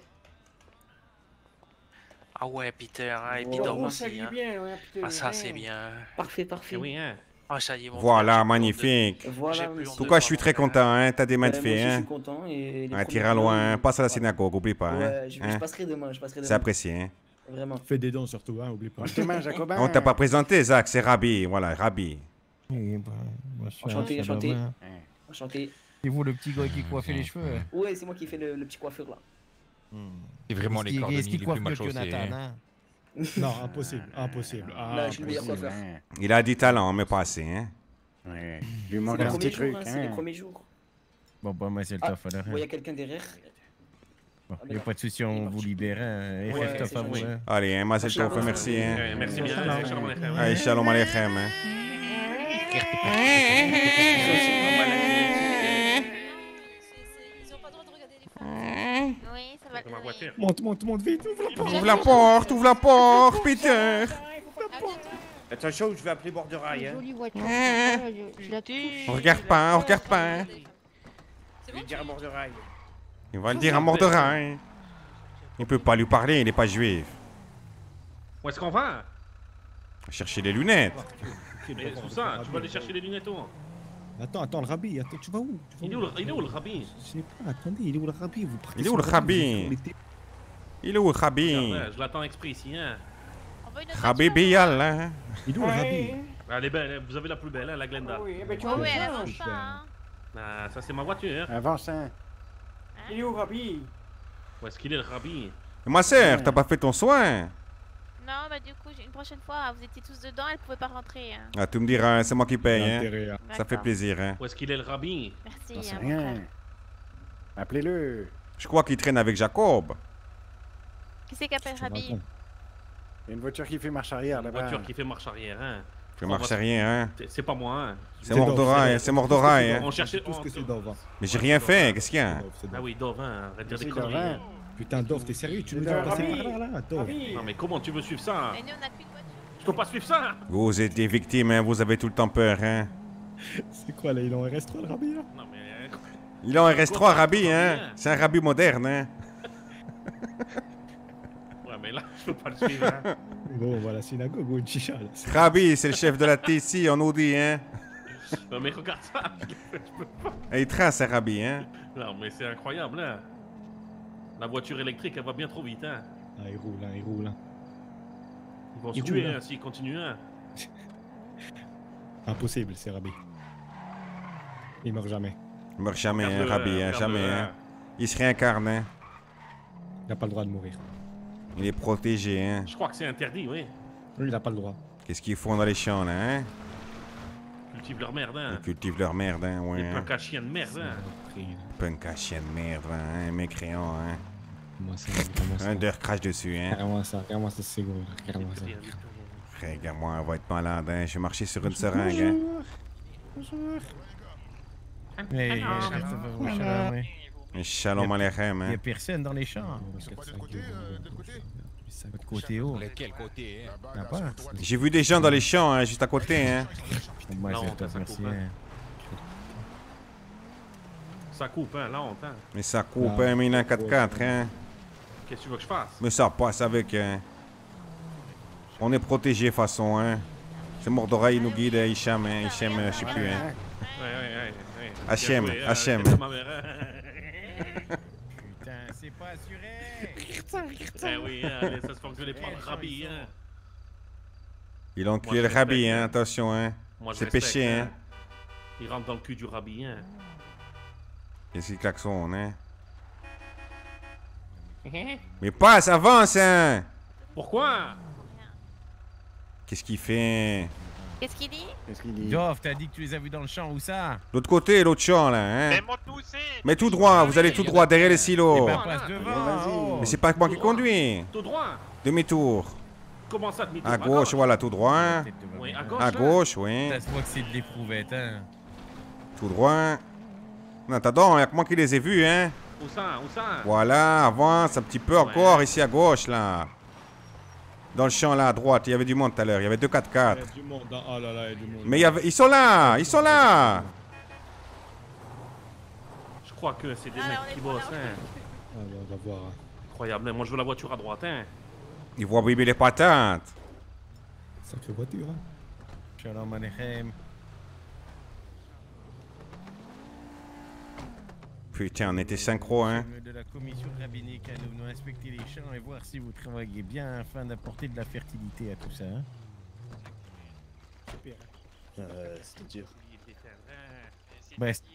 Ah ouais, Peter, hein, et Oh, puis Le Dom roux, ça aussi, lui hein. bien, ouais, putain, Ah, ça, hein. c'est bien. Parfait, parfait. Eh oui, hein. Ah, ça y est, mon Voilà, frère, j'ai magnifique. plus honte de- Voilà, j'ai plus monsieur. honte En tout de cas, je voir suis mon très frère. content, hein? T'as des mains de Euh, moi fait, aussi, je hein? suis content. Et les Un premiers tir à loin, clients, passe à la voilà. synagogue, oublie pas, hein? Ouais, je, je Hein? passerai demain, je passerai demain. C'est apprécié, hein? Vraiment. Fais des dons surtout, hein, oublie pas. Tes mains, Jacobin. On t'a pas présenté, Zach, c'est Rabbi, voilà, Rabbi. Eh ben, moi, je suis Enchanté, un enchanté. Shalom, hein. Enchanté. C'est vous le petit gars qui coiffait les cheveux. Ouais, c'est moi qui fais le, le petit coiffeur là. C'est vraiment Est-ce les qu'il- cordonniers est-ce qu'il les coiffe plus mal mieux que chaussés. Jonathan, hein. hein? Non, impossible, impossible. Ah, Là, je suis le meilleur impossible. coiffeur. Il a du talent, mais pas assez, hein? Ouais. Il lui C'est manque les un premiers petit jours, truc, hein, c'est les hein. premiers jours. Bon, bah, moi, c'est le Ah, taf alors. Bon, il y a quelqu'un derrière. Bon, y a pas de souci, on vous libère. Hein. Et Ouais, faites taf c'est à vous. gentil. hein. Allez, un mazel tov, merci, hein? Eh, Merci bien. Shalom. eh, Shalom Aleichem. Allez, shalom aleichem, hein? Ils ont pas le droit de regarder les femmes. Oui, ça va le Dans ma donner. voiture. Monte, monte, monte vite, ouvre la porte. Ouvre la porte, ouvre la porte, Peter! À bientôt. Attention, je vais appeler bord de rail, hein. Jolie voiture. Hein? Je la touche. On regarde pas, on regarde pas. C'est Je bon, vais dire à bord de rail. Il va le dire à mort de rein. Il peut pas lui parler, il est pas juif. Où est-ce qu'on va? Chercher les lunettes. Mais sous ça, tu vas aller chercher les lunettes où? Attends, attends, le rabbi, attends, tu vas où? Tu vas Il est où le, il est où le rabbi? Je sais pas, attendez, il est où le rabbi? Vous partez Il est où sur le rabbi? vous mettez- Il est où le Rabbi? Ouais, je l'attends exprès ici, hein. On veut une autre Rabbi voiture, Bial, hein? Il est où le rabbi? Ouais, Elle est belle, hein. Vous avez la plus belle, hein, la Glenda. ah oui, eh ben, tu hein. vois, Ouais, ouais, elle ça. avance pas, hein. Ah, ça, c'est ma voiture. Avance, hein. Il est où, Rabbi? Où est-ce qu'il est, le rabbi? Ma sœur, t'as pas fait ton soin? Non, bah du coup, j'ai- une prochaine fois, vous étiez tous dedans, elle pouvait pas rentrer. Hein. Ah, tu me diras, c'est moi qui paye, hein? Intérêt, hein. Ça fait D'accord. plaisir, hein? Où est-ce qu'il est, le rabbi? J'en Merci, sais hein, mon rien. frère. Appelez-le. Je crois qu'il traîne avec Jacob. Qui c'est qui appelle Tu Rabbi? racontes. Il y a une voiture qui fait marche arrière Une là-bas. voiture qui fait marche arrière, hein. Je marche rien, hein? C'est- C'est pas moi, hein. C'est mort d'oreille, c'est mort d'oreille, hein? On cherchait. Tout ce que on- c'est Dove. hein. Mais j'ai rien fait, qu'est-ce qu'il y a? Dove, c'est Dove. Ah oui, Dove, hein. Arrête de dire C'est des Dove, conneries. hein. Putain, Dove, t'es sérieux? Tu nous dis Euh, de passer Rabbi, par là, là, Dove. Rabbi. Non, mais comment tu veux suivre ça? Mais nous, on a qu'une voiture. Je peux pas suivre ça! Vous êtes des victimes, hein? Vous avez tout le temps peur, hein? C'est quoi là? Il en reste trois le rabbi là? Non, mais. euh, Il en reste trois rabis, hein? C'est un rabbi moderne, hein? Ouais, mais là, je peux pas le suivre, hein. Bon, on va à la synagogue ou une chicha là. C'est- Rabbi, c'est le chef de la T C en Audi, hein? Non, mais regarde ça! Je peux pas. Et il trace, un rabbi, hein? Non, mais c'est incroyable, hein. La voiture électrique, elle va bien trop vite, hein. Ah, il roule, hein, il roule. hein. Ils vont se Il tuer, roule, hein, hein. s'ils continuent, hein. Impossible, c'est rabbi. Il meurt jamais. Il meurt jamais, hein, Regarde-le, rabbi, hein? regarde-le, Jamais, hein. hein? Il se réincarne, hein? Il n'a pas le droit de mourir. Il est protégé, hein? Je crois que c'est interdit, oui. Lui, il n'a pas le droit. Qu'est-ce qu'ils font dans les champs, là, hein? cultivent leur merde, hein. Ils cultivent leur merde, hein, ouais. Les punks à chiens de merde, hein. Punk à chien de merde, hein, mécréant, hein. Comment ça, comment ça? Un d'heure crache dessus, hein. Regarde-moi ça, regarde-moi ça, c'est gros. Regarde-moi ça. Regarde-moi, on va être malade, hein. Je vais marcher sur une seringue, hein. Bonjour. Hey, Ah, arrête, ça va vous charmer. Shalom aleichem, Il hein. n'y a personne dans les champs. Votre côté haut. De quel côté, hein? Ah, pas. J'ai vu des gens dans les champs, hein, juste à côté, hein. Moi, Là, c'est on top, ça merci. coupe, hein. hein. Ça coupe, hein, là, on tend. Mais ça coupe, hein, mais il a un quatre quatre, hein. Qu'est-ce que tu veux que je fasse? Mais ça passe avec, hein. On est protégé, façon, hein. C'est Mordora, il nous guide, hein, Hicham, hein. Hicham, euh, je sais plus, hein. Ouais, ouais, ouais. ouais. Hachem, Bien joué, hein, Hachem. c'est ma mère, hein. Putain, c'est pas assuré. Eh oui, hein, allez, ça se fait engueuler par le rabbi, hein. Il a enculé Moi, le je rabbi, respecte, hein, hein. attention, hein. Moi, je C'est respecte, péché, hein. Il rentre dans le cul du rabbi, hein. Qu'est-ce qu'il klaxonne, hein. Mais passe, avance, hein. Pourquoi? Qu'est-ce qu'il fait? Qu'est-ce qu'il dit? Qu'est-ce qu'il dit? Dov, t'as dit que tu les as vus dans le champ, où ça? L'autre côté, l'autre champ, là, hein. Mais monte-nous, c'est. Mais tout droit, vous allez tout droit, derrière les silos. Eh ben, passe devant. oh. Mais c'est pas moi qui conduis. Tout droit. Demi-tour. Comment ça, demi-tour? À gauche, voilà, tout droit. hein. Oui, à gauche. À là. gauche, oui. Ça se voit que c'est de l'éprouvette, hein. Tout droit. Non, attends, y'a que moi qui les ai vus, hein. Où ça? Où ça? Voilà, avance un petit peu encore, ici à gauche, là. Dans le champ, là, à droite, il y avait du monde tout à l'heure. Il y avait deux quatre Il y a quatre. du monde. hein. Oh là là, il y a du monde. Mais il y avait... ils sont là, ils sont là. Je crois que c'est des Ah, on mecs est qui pas là. bossent, hein. Ah, bah, on va voir. hein. Incroyable, hein. Moi je veux la voiture à droite, hein. Ils voient biber les patates. Sacrée voiture, hein. Shalom Aleichem. Putain, on était synchro, hein. De la commission rabbinique, hein, nous venons inspecter les champs et voir si vous travaillez bien afin d'apporter de la fertilité à tout ça. Hein. Super. Euh, c'était dur. Bah, c'est-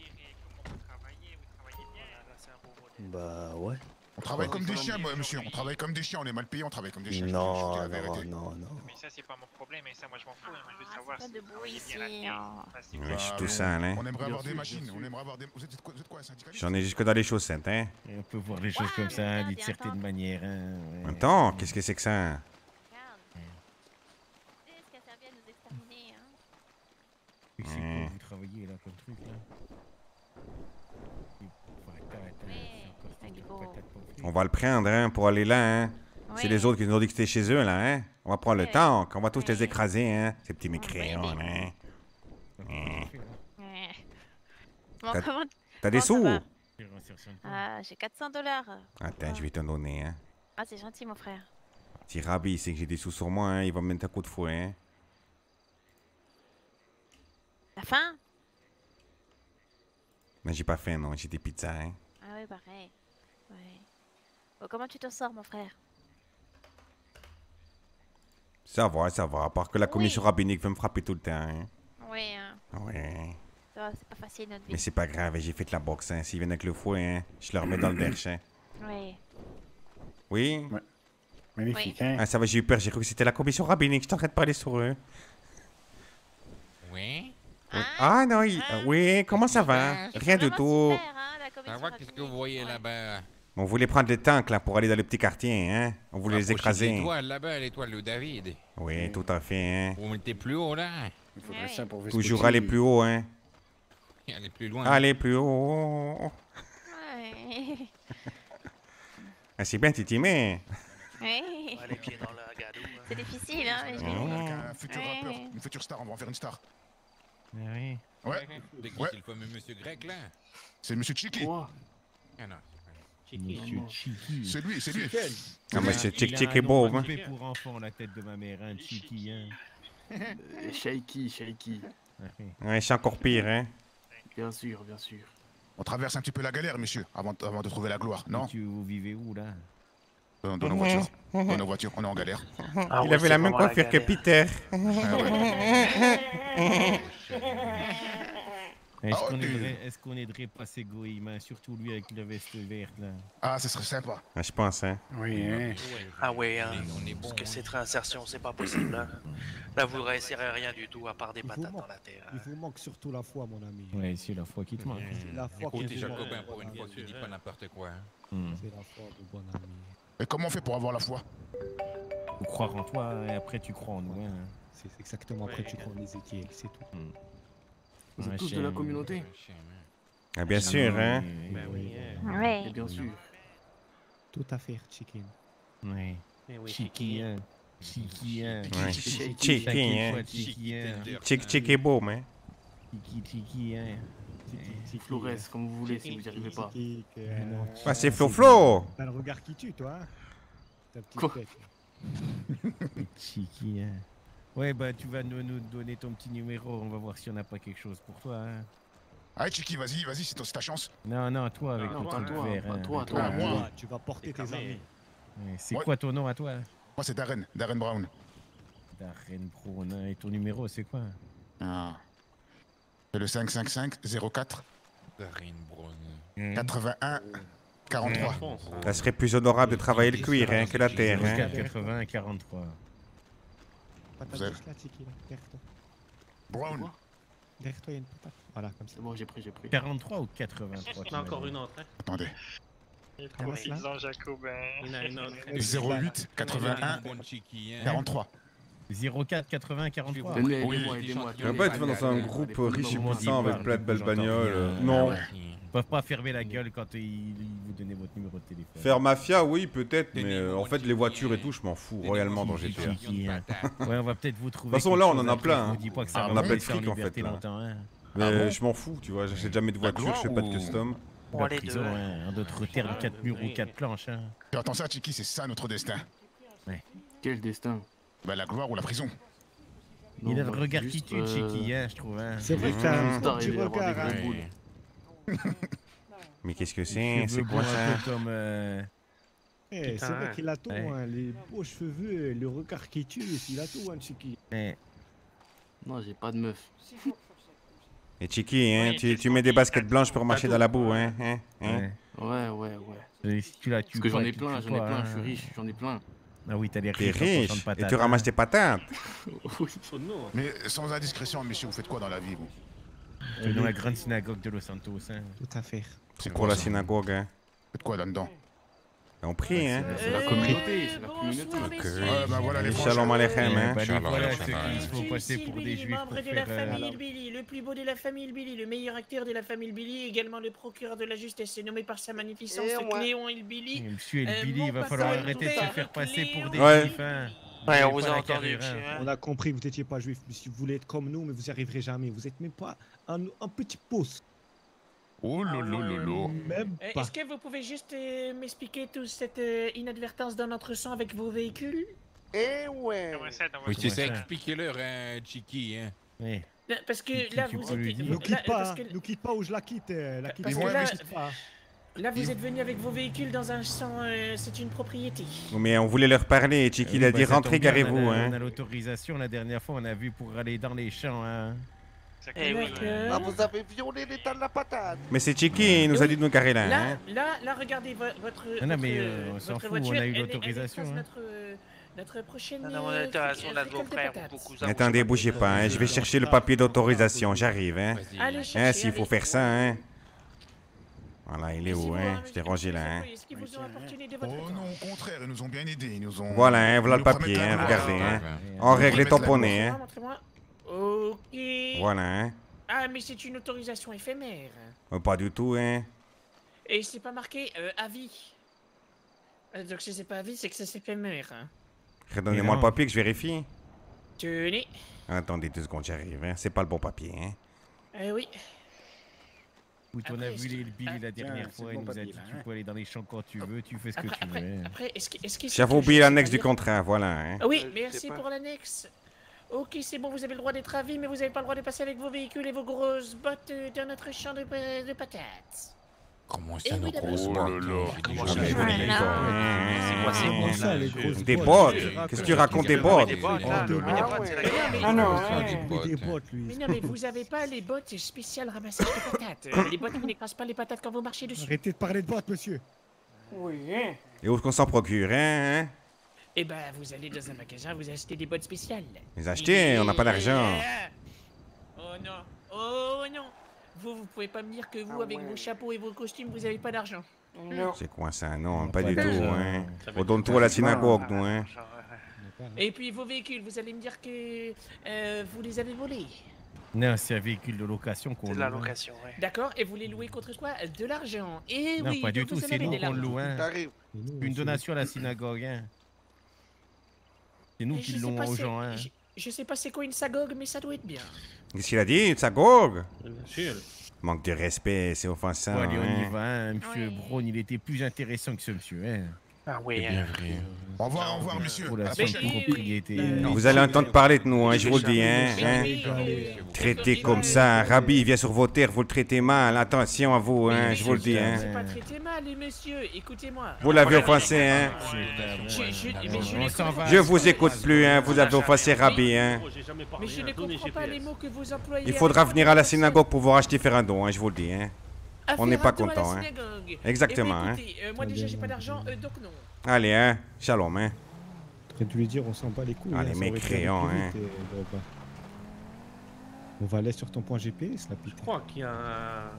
Bah ouais. On travaille comme des chiens, moi, monsieur. On travaille comme des chiens. On est mal payés, on travaille comme des chiens. je te- je te Non, dis la non, vérité. non, non. Mais ça, c'est pas mon problème, et ça, moi, je m'en fous. Moi, je veux savoir Pas si de vous bruit travaillez bien la ici. terre. hein. Enfin, c'est Ouais, quoi? je suis Bah, tout on- sale, hein. On aimerait Bien avoir sûr, des bien machines. sûr. On aimerait avoir des. Vous êtes quoi, vous êtes quoi, un syndicaliste? J'en ai jusque dans les chaussettes, hein. Et on peut voir les choses comme ça, d'une certaine manière. Hein. ouais. Attends, qu'est-ce que c'est que ça? Regarde. Tu sais ce qui a servi à nous exterminer, hein. Et c'est Ouais. quoi vous travaillez là comme truc là? Des patates, hein, Ouais, c'est encore c'est des gros. patates pommes frites. On va le prendre, hein, pour aller là, hein. C'est Ouais. les autres qui nous ont dit que c'était chez eux, là, hein. On va prendre le Ouais. temps, qu'on va tous les Ouais. écraser, hein. Ces petits mécréants, Ouais. hein. Ça fait Ouais. kiffer, hein. Ouais. Bon, T'as- comment... T'as des comment ça sous? va? Je vais rassure sur le coup. Ah, j'ai quatre cents dollars. Attends, je vais t'en donner, hein. Ah, c'est gentil, mon frère. Si Rabbi sait que j'ai des sous sur moi, hein, il va me mettre un coup de fouet, hein. T'as faim? Mais j'ai pas faim, non, j'ai des pizzas, hein. Ah oui, pareil. Ouais. Bon, comment tu t'en sors, mon frère? Ça va, ça va, à part que la Oui. commission rabbinique veut me frapper tout le temps, hein. Oui, hein. Ouais. Ça va, c'est pas facile, notre vie. Mais c'est pas grave, j'ai fait de la boxe, hein. S'ils viennent avec le fouet, hein, je leur mets dans le derche, hein. Oui. Oui? Magnifique, Oui. hein? Ah, ça va, j'ai eu peur, j'ai cru que c'était la commission rabbinique, je t'arrête de parler sur eux. Oui? Oui. Ah non, il- Ah. oui, comment ça va? Ils sont Rien du Vraiment tout. super, hein, la Ça commission va, qu'est-ce que vous rabbinique. voyez Ouais. là-bas? On voulait prendre des tanks, là, pour aller dans les petits quartiers, hein. On voulait les Approchez de écraser. L'étoile là-bas, l'étoile de David. Oui, tout à fait, hein. Vous mettez plus haut là? Il faudrait Ouais. ça pour Toujours aller plus haut, hein. Allez plus loin. Aller plus haut. Ouais. Ah, c'est bien, t'es timé. Ouais. Ouais, les pieds dans le gadou. hein. C'est difficile, hein, mais je l'ai Oh. On a dit. un futur Ouais. rappeur, une future star. On va en faire une star. Ah oui. Ouais, De qui Ouais. c'est le fameux monsieur grec là? c'est Monsieur Chiki. Ah non. Monsieur Chiki. C'est lui, c'est lui. Ah, mais c'est Il Chick a Chick un est nom beau, hein. occupé pour enfant, la tête de ma mère, hein, Chiki, hein. Euh, Shaky, shaky. Ah oui. Ouais, c'est encore pire, hein. Bien sûr, bien sûr. On traverse un petit peu la galère, monsieur, avant, avant de trouver la gloire, non? Tu, vous vivez où là? Dans, dans nos voitures. Dans nos voitures, on est en galère. Ah Il ouais, avait c'est la même vraiment coiffure que galère. Peter. Est-ce Ah, qu'on ok. aiderait, est-ce qu'on aiderait pas ces goïmes, hein, surtout lui avec la veste verte là? Ah, ce serait sympa. Ah, je pense, hein. Oui, hein? Ah ouais, hein. On est, on est bon. Parce que hein. cette réinsertion, c'est pas possible. Hein. Là, vous réussirez rien du tout à part des Il vous patates manque- dans la terre. Il vous manque surtout la foi, mon ami. Ouais, c'est la foi qui te manque. C'est la foi qui Écoutez, vous manque, Jacobin, mon pour une ami. fois, tu dis pas n'importe quoi. hein. Hmm. C'est la foi, mon bon ami. Et comment on fait pour avoir la foi? Faut croire en toi et après tu crois en nous. Hein. C'est exactement après tu crois en Ézéchiel, c'est tout. Vous êtes Ouais, tous de la chien. communauté? Ah, bien sûr, hein. Ben oui, Ouais. et bien sûr. Tout à fait, chicken. Ouais. Chiki, hein. Chiki, hein. Ouais. Chiki, Chiki, t'inquiète hein. pas, Chiki, hein. Chick chick est beau, mais. Chiki, Chiki, hein. Flores, comme vous voulez, si vous n'y arrivez pas. Ah, c'est Flo Flo. T'as le regard qui tue, toi. Hein. Ta petite Quoi? tête. Chiki, hein. Ouais, bah tu vas nous, nous donner ton petit numéro, on va voir si on n'a pas quelque chose pour toi. Hein. Allez, Chiki, vas-y, vas-y, c'est ton- c'est ta chance. Non, non, toi avec Non, ton pas truc toi, vert. pas hein. toi, Ah, toi. moi. Ah, tu vas porter tes amis. Ouais, c'est Ouais. quoi ton nom à toi? Moi, c'est Darren, Darren Brown. Darren Brown. hein. Et ton numéro, c'est quoi? Ah. C'est le cinq cinq cinq zéro quatre Darren Brown. Hein? quatre-vingt-un quarante-trois. Ça serait plus honorable de travailler le cuir hein, que la terre. Hein. quatre quatre-vingts quarante-trois. Patate Vous avez- douce, là, Tiki, là, derrière toi. Brown. Derrière toi, il y a une patate. Voilà, comme ça. C'est bon, j'ai pris, j'ai pris. quarante-trois ou quatre-vingt-trois? Il y en a encore une autre. Hein. Attendez. Comment ça? Ils ont Jacobin. Il y en a une autre. zéro huit quatre-vingt-un Bon Chiki, hein. quarante-trois. zéro quatre quatre-vingts quarante-trois. Tenez, Oui. aidez-moi, aidez-moi. Tu vas pas être dans un groupe riche et puissant avec plein de belles bagnoles. euh, Non. Ils peuvent pas fermer la gueule quand ils, ils vous donnent votre numéro de téléphone. Faire mafia, oui, peut-être, mais euh, en fait, les voitures et tout, je m'en fous royalement dans G T A. Ouais, on va peut-être vous trouver. De toute façon, quelque là, on chose en a après, plein, je vous hein. dis pas que Ah, ça on va a plein de rester en fric, en fait, liberté là. longtemps, hein. Mais Ah bon je m'en fous, tu vois, j'achète jamais de voiture, je fais pas de custom. Bon, La les prison, deux. hein. En d'autres termes, quatre murs ou quatre planches. Hein. Fais attention à Chiki, c'est ça notre destin. Quel destin. Bah, la gloire ou la prison. Non, Il a le moi, regard juste, qui tue, euh, Chiki, hein, je trouve. Hein. C'est vrai que t'as un Star, petit il va avoir regard. des hein. gros boules. Mais qu'est-ce que c'est? C'est Cheveux quoi blonds, ça? un peu comme. euh, Eh, c'est Putain, vrai qu'il a tout, ouais. hein, les beaux cheveux, le regard qui tue, il a tout, hein, Chiki. eh, Non, j'ai pas de meuf. Et Chiki, hein, Oui, tu, c'est tu mets des tranquille, baskets t'as blanches tout, pour t'as marcher tout. dans la boue, hein? hein, hein. ouais. Ouais, ouais, ouais. Et si tu la tues Parce que j'en pas, ai tu plein, tues j'en ai pas, plein, je hein. suis riche, j'en ai plein. Ah oui, t'as les T'es riches. en portant de riche et patates, tu ramasses hein. tes patates. Oui. Oh non. Mais sans indiscrétion, monsieur, vous faites quoi dans la vie, vous? T'es dans la grande synagogue de Los Santos. Hein. Tout à fait. C'est pour la synagogue, hein. Faites quoi là-dedans? On prie, hein. C'est la communauté, c'est la communauté. Ouais, bah voilà les francs. Shalom aleichem, hein. Bah, les Shalom, voilà shalom, ceux shalom. qu'il faut passer pour des juifs pour membre de faire. la euh, famille Billy, le plus beau de la famille Billy, le meilleur acteur de la famille Billy, également le procureur de la justice, est nommé par sa magnificence Et moi. Cléon El Billy. Monsieur El Euh, Billy, mon il va papa falloir est arrêter de se ouvert, faire passer pour des Ouais. juifs. Hein. Ouais, Vous on avez vous pas a la entendu, carrure, monsieur. hein. hein. On a compris, vous n'étiez pas juif, mais si vous voulez être comme nous, mais vous n'y arriverez jamais. Vous êtes même pas un, un petit pouce. Oh lolo lolo. Même Euh, pas. Est-ce que vous pouvez juste euh, m'expliquer toute cette euh, inadvertance dans notre sang avec vos véhicules? Eh ouais. Comment ça, dans Oui, votre c'est ça, Ouais. expliquez-leur, hein, Chiki, hein. Ouais. Non, Parce que Tu- là, tu vous peux lui êtes... dire. Nous là, quitte pas, parce hein. que- nous quitte pas ou je la quitte. euh, La quitte Parce pas, que je là- la quitte pas. Là, vous êtes venu avec vos véhicules dans un champ, euh, c'est une propriété. Mais on voulait leur parler. Chiki, il a Euh, dit bah, ça rentrez, tombe bien, garez-vous, on a- hein. On a l'autorisation la dernière fois, on a vu pour aller dans les champs. Hein. Eh oui. D'accord. Ah, vous avez violé l'état de la patate. Mais c'est Chiki, il nous a dit de nous carrer là, Là, hein. là, là, regardez vo- votre. Non, non, votre, mais, euh, euh, on s'en votre fout, on voiture, a eu elle est- elle l'autorisation, écrase hein. Notre, euh, notre prochaine. Non, non, euh, intéressant, fric- on a de vos fric de frères, patates. beaucoup Attendez, bougez pas, hein. Je vais chercher le papier d'autorisation, j'arrive, hein. Vas-y. Allez, Hein, cherchez, s'il faut allez. faire ça, hein. Voilà, il est Et si où, vous- hein? Je t'ai rangé là, hein. Est-ce qu'ils vous ont apporté de Oh votre non, au contraire, ils nous ont bien aidés. Ils nous ont. Voilà, hein, voilà ils le nous papier, promettent hein, la regardez, gloire. hein. Ouais. On règle les Promettent la tamponnés, hein. Montrez-moi. Ok. Voilà, hein. Ah, mais c'est une autorisation éphémère. Euh, Pas du tout, hein. Et c'est pas marqué euh, avis. Euh, Donc si c'est pas avis, c'est que c'est éphémère. Hein. Redonnez-moi le non. papier que je vérifie. Tenez. Attendez deux secondes, j'arrive, hein. C'est pas le bon papier, hein. Eh oui. Écoute, on a Après, vu est-ce les que- Billy la Ah, dernière c'est fois, bon il nous a papier, dit là, tu hein. peux aller dans les champs quand tu veux, tu fais ce que Après, tu veux. après, hein. après, est-ce que, est-ce que c'est J'avais que oublié je sais l'annexe pas du lire contrat, voilà, hein. Ah oui, Euh, je merci sais pas. pour l'annexe. Ok, c'est bon, vous avez le droit d'être à vie, mais vous n'avez pas le droit de passer avec vos véhicules et vos grosses bottes euh, dans notre champ de, pa- de patates. Comment Eh ça, oui, nos d'accord. grosses Oh bottes, là là? là. J'ai Comment déjà ça, vu je les vois bottes. C'est quoi ces Comment bottes ça, là, les monsieur grosses Des bottes, bottes. tu racontes Qu'est-ce que tu racontes des Des bottes? bottes, là. Oh, Des des bottes, bottes. c'est Mais la- non, mais, Ah non, Ah, ouais. des Oui, des bottes. bottes, lui. mais non, mais vous avez pas les bottes spéciales ramassage de patates. Euh, les bottes qui n'écrasent pas les patates quand vous marchez dessus. Arrêtez de parler de bottes, monsieur. Oui, hein. Et où est-ce qu'on s'en procure, hein? hein? Eh ben, vous allez dans un magasin, vous achetez des bottes spéciales. Les acheter, on n'a pas d'argent. Oh non, oh non. Vous, vous pouvez pas me dire que vous, Ah avec ouais. vos chapeaux et vos costumes, vous avez pas d'argent. Non. C'est quoi ça? Non, pas pas du tout, d'argent. hein. Ça va On donne tout à la synagogue, nous, hein. Et puis vos véhicules, vous allez me dire que euh, vous les avez volés. Non, c'est un véhicule de location qu'on C'est de loue. la location, ouais. D'accord, et vous les louez contre quoi? De l'argent. Et Non, oui, pas du donc tout, vous en c'est avez nous de qu'on l'argent. le loue. Hein. T'arrives. Et nous, Une on donation à la synagogue. Hein. C'est nous Et qui je sais louons pas aux c'est- gens. Hein. je, je sais pas c'est quoi une sagogue, mais ça doit être bien. Qu'est-ce qu'il a dit? Une synagogue? Bien sûr. Manque de respect, c'est offensant. Bon, allez, on y hein. va. Hein. Monsieur Ouais. Braun, il était plus intéressant que ce monsieur. Hein. Ah oui, C'est hein. bien vrai. Au revoir, au revoir, monsieur. Pour la À Mais prochaine. oui, oui, propriété. oui. hein. Vous allez entendre parler de nous, hein, je vous le dis, hein. Mais hein. oui, oui, oui. Traité comme ça, Rabbi vient sur vos terres, vous le traitez mal, attention à vous, hein, Mais je vous le dis, je- hein. C'est pas traité mal, les messieurs, écoutez-moi. Vous l'avez offensé, hein. Je, je, mais je On ne s'en va. Je vous écoute plus, hein, vous avez offensé Rabbi, hein. Oh, j'ai jamais parlé, Mais je hein. ne Donnez comprends pas G P S. les mots que vous employez. Il faudra avec venir votre à la personne. synagogue pour voir acheter faire un don, hein, je vous le dis, hein. À On n'est faire pas un don à la content, hein. synagogue. Exactement, Eh ben, hein. écoutez, euh, moi déjà j'ai pas d'argent, euh, donc non. Allez, hein, shalom, hein. Après de lui dire, on s'en bat les couilles. Ah, hein, les ça aurait mecs été créants, plus hein. vite, et, euh, bah. On va aller sur ton point G P S, là, putain. Je crois qu'il y a un...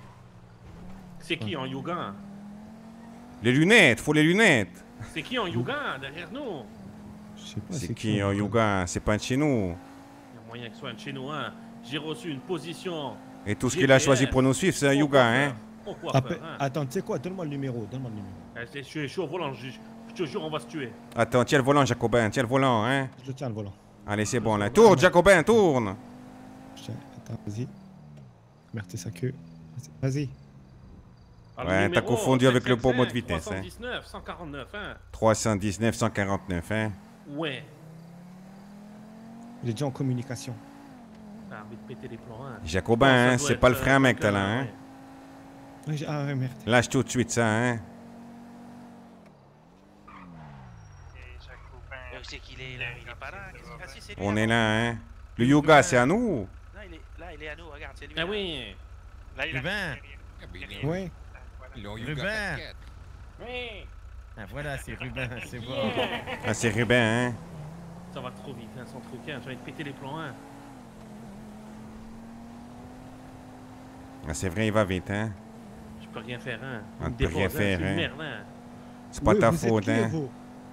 C'est qui en yoga? Les lunettes, faut les lunettes. C'est qui en yoga derrière nous? Je sais pas, C'est qui en yoga? C'est pas de chez nous. Il y a moyen que ce soit un de chez nous, hein. J'ai reçu une position. Et tout ce qu'il a choisi pour nous suivre, c'est un yoga, hein. Au coiffeur, Appel- hein. Attends, tu sais quoi? Donne-moi le numéro, donne-moi le numéro. Eh, c'est- Je suis- je suis au volant, je, je te jure, on va se tuer. Attends, tiens le volant, Jacobin, tiens le volant, hein. Je le tiens, le volant. Allez, c'est bon, là. Tourne, Jacobin, tourne. Je tiens, attends, vas-y. Merde, c'est sa queue. Vas-y. Ah, le Ouais, t'as numéro, confondu avec le pommeau de cinq vitesse, hein. trois cent dix-neuf, cent quarante-neuf, hein. trois cent dix-neuf, cent quarante-neuf, hein. Ouais. Il est déjà en communication. Ah, mais de péter les plombs, hein. Jacobin, Non, ça hein, doit c'est être, pas le euh, frère mec, t'as là, quelqu'un, hein. ouais. Ouais, j'ai- ah ouais, merde. Lâche tout de suite ça, hein. Mais où c'est qu'il est là? Il est pas là. Qu'est-ce qu'il- Ah, si, c'est lui, On là. est là, hein. Le yoga, c'est à nous. Non, il est là, il est à nous, regarde, c'est lui. Ah là. oui. Là, il a Ruben. Ouais. Ils ont Ruben. yoga quatre. Oui. Ah, voilà, c'est Ruben, c'est bon. Ah, c'est Ruben, hein. Ça va trop vite, hein, son truc, hein. Je vais te péter les plombs, hein. Ah, c'est vrai, il va vite, hein. Je peux rien faire, hein. On Il me ne peut rien dépose, faire, c'est une hein. merde, hein. C'est pas Ouais, ta vous êtes faute, qui, hein. vous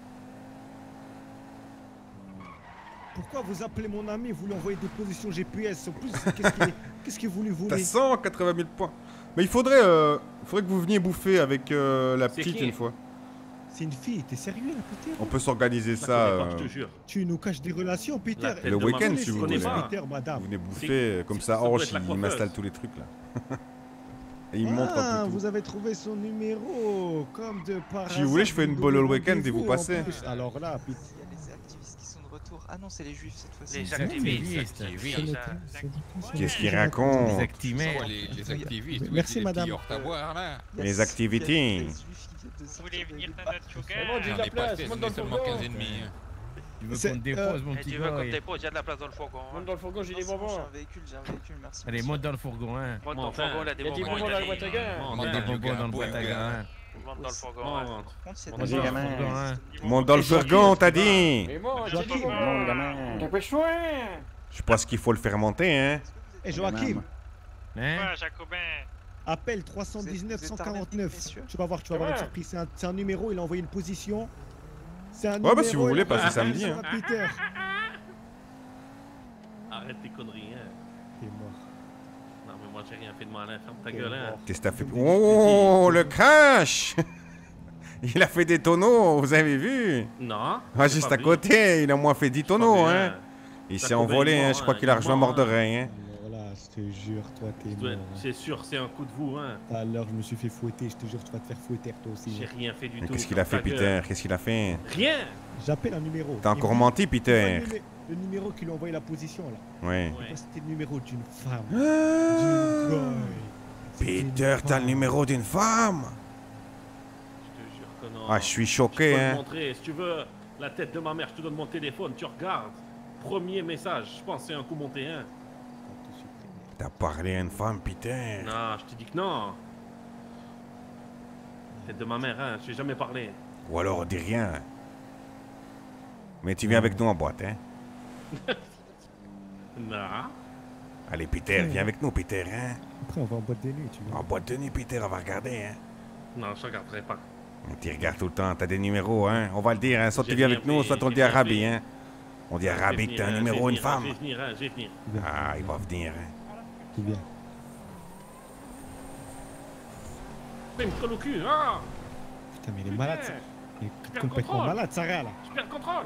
Pourquoi vous appelez mon ami, vous lui envoyez des positions G P S? En plus, qu'est-ce qu'il qu'est-ce que vous lui T'as voulez? cent quatre-vingt mille points. Mais il faudrait, euh, faudrait que vous veniez bouffer avec euh, la C'est petite qui une fois. C'est une fille, t'es sérieux là, Peter? On peut s'organiser Je la ça. connais pas, euh, je te jure. Tu nous caches des relations, Peter. La tête Le de ma week-end, femme, si je vous connais voulez. pas. Peter, madame. Vous venez C'est- bouffer, euh, comme ça ça, doit Orge, être la il coiffeuse. m'installe tous les trucs là. Et il me montre Ah, un peu tout. vous avez trouvé son numéro, comme de par Si vous voulez, je fais une bol au week-end et vous en passez. plus. Alors là, Peter. Il y a les activistes qui sont de retour. Ah non, c'est les juifs cette fois-ci. Les Les activistes. activistes. Oui, ça- Qu'est-ce qu'il Les raconte? actimés. Oh, les, les activistes. oui, Merci, c'est des madame. petits hors-taboires, là. Les activités. Vous voulez venir dans notre yoga? j'ai de On la est place, passé, monte on dans est le seulement fourgon. quinze et demi. hein. Tu veux C'est- qu'on te dépose, euh, mon Eh, petit tu veux qu'on te gars? dépose? Il y a de la place dans le fourgon. hein. Monte dans le fourgon, j'ai des Non, c'est bon, bonbons. J'ai un véhicule, j'ai un véhicule, merci. Allez, monte dans le fourgon, hein. Monte dans le Monte, fourgon, hein. il y a des Il y a des bonbons. bonbons dans le boîte à gars. Monte, Monte hein. des bonbons dans le Bon, boîte à gars. gars, hein. Monte dans le fourgon. Monte. Par contre, il y a Monte des dans le gamins. fourgon, hein. Monte dans le fourgon, t'as dit. Mais bon, j'ai Joachim. des bonbons. Dépêche-toi! Je pense qu'il faut le faire monter, hein. Et Joachim, Hein? Quoi, Jacobin? appelle trois cent dix-neuf Vous êtes- cent vous êtes armés, quarante-neuf. messieurs Tu vas voir, tu vas avoir une Ouais. surprise. C'est un, c'est un numéro, il a envoyé une position. C'est un Ouais, numéro. bah, si vous il voulez, a envoyé passez une samedi, position à Peter. Arrête tes conneries, hein. T'es mort. Non, mais moi, j'ai rien fait de mal, hein. Ferme ta gueule, hein. Qu'est-ce que t'as fait? Oh, le crash. Il a fait des tonneaux, vous avez vu? Non. Ah, j'ai juste pas à vu. côté, il a au moins fait dix tonneaux, Pas vu, hein. Il Ça s'est combien envolé, il est hein. mort, Je crois hein, qu'il a il est rejoint mort, mort d'oreille, hein. Voilà, je te jure, toi, t'es Tu dois- mort. hein. C'est sûr, c'est un coup de vous, hein. Tout à l'heure, je me suis fait fouetter. Je te jure, tu vas te faire fouetter, toi aussi. J'ai rien fait du Mais tout. qu'est-ce qu'il a fait, ferme ta Peter? gueule. Qu'est-ce qu'il a fait? Rien. J'appelle un numéro. T'as Et encore puis, menti, tu vois Peter? Le, numé- le numéro qui lui a envoyé la position, là. Ouais. Et bah, c'était le numéro d'une femme. Ah. D'une goy. C'était une Peter, t'as le femme. numéro d'une femme? Je te jure que non. Ah, je suis Je choqué, peux te hein. montrer. Si tu veux la tête de ma mère, je te donne mon téléphone, tu regardes. Premier message, je pense que c'est un coup monté, hein. T'as parlé à une femme, Peter? Non, je te dis que non. Tête de ma mère, hein, je n'ai jamais parlé. Ou alors, dis rien. Mais tu viens avec nous en boîte, hein? Non. Allez, Peter, viens avec nous, Peter, hein? Après, on va en boîte de nuit, tu vois. En boîte de nuit, Peter, on va regarder, hein? Non, je regarderai pas. Tu regardes tout le temps, t'as des numéros, hein? On va le dire, hein? Soit tu J'ai viens rien avec nous, fait, soit on j'ai dit à rien Rabi, fait. hein? On dit à Je vais Rabi que t'as un venir, numéro, je une vais venir, femme. Je vais venir, hein, je vais venir. Ah, il va venir, hein? Qui vient? Mais il me colle au cul, ah! Putain, mais il est malade, ça. Il est perds complètement contrôle. malade, Sarah, là. Je perds le contrôle.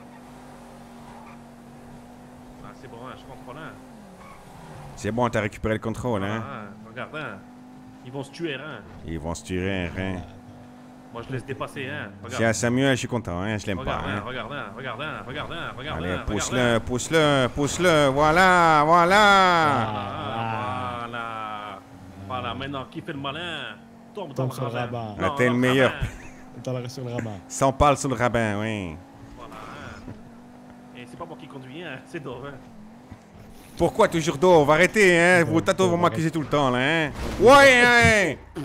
Ah, c'est bon, hein, je contrôle, hein. C'est bon, t'as récupéré le contrôle, hein? Ah, hein, regarde, hein. Ils vont se tuer, hein. Ils vont se tuer, hein? Moi, je laisse dépasser, hein. Regarde. C'est à Samuel, je suis content, hein? Je l'aime pas, Regarde, hein, hein? regarde, hein, regarde, hein, regarde, hein, regarde, Allez, hein, pousse-le, regarde, hein. pousse-le, pousse-le, voilà, voilà! Ah, voilà. Voilà, maintenant, qui fait le malin? Tombe dans Tombe le sur le ravin. rabat. Ah, Non, t'es le dans meilleur. ravin. Dans la sur le rabat. Ça, on parle sur le rabbin, oui. Voilà, hein. Et c'est pas moi qui conduis, hein. C'est Dove, hein. Pourquoi toujours d'eau? Va arrêter, hein? Vous tâtez, vous m'accusez tout le temps, là, hein? Ouais, hein?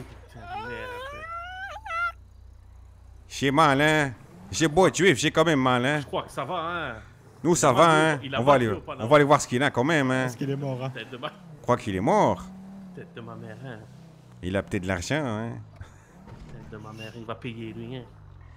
J'ai mal, hein? J'ai beau être juif, j'ai quand même mal, hein? Je crois que ça va, hein. Nous, ça Il a va, vendu- hein? il a On va, vendu aller, ou pas, là? on va aller voir ce qu'il a quand même, hein? Parce qu'il est mort, hein. Tête de ma... Je crois qu'il est mort. Tête de ma mère, hein. Il a peut-être de l'argent, hein? Tête de ma mère, il va payer, lui, hein.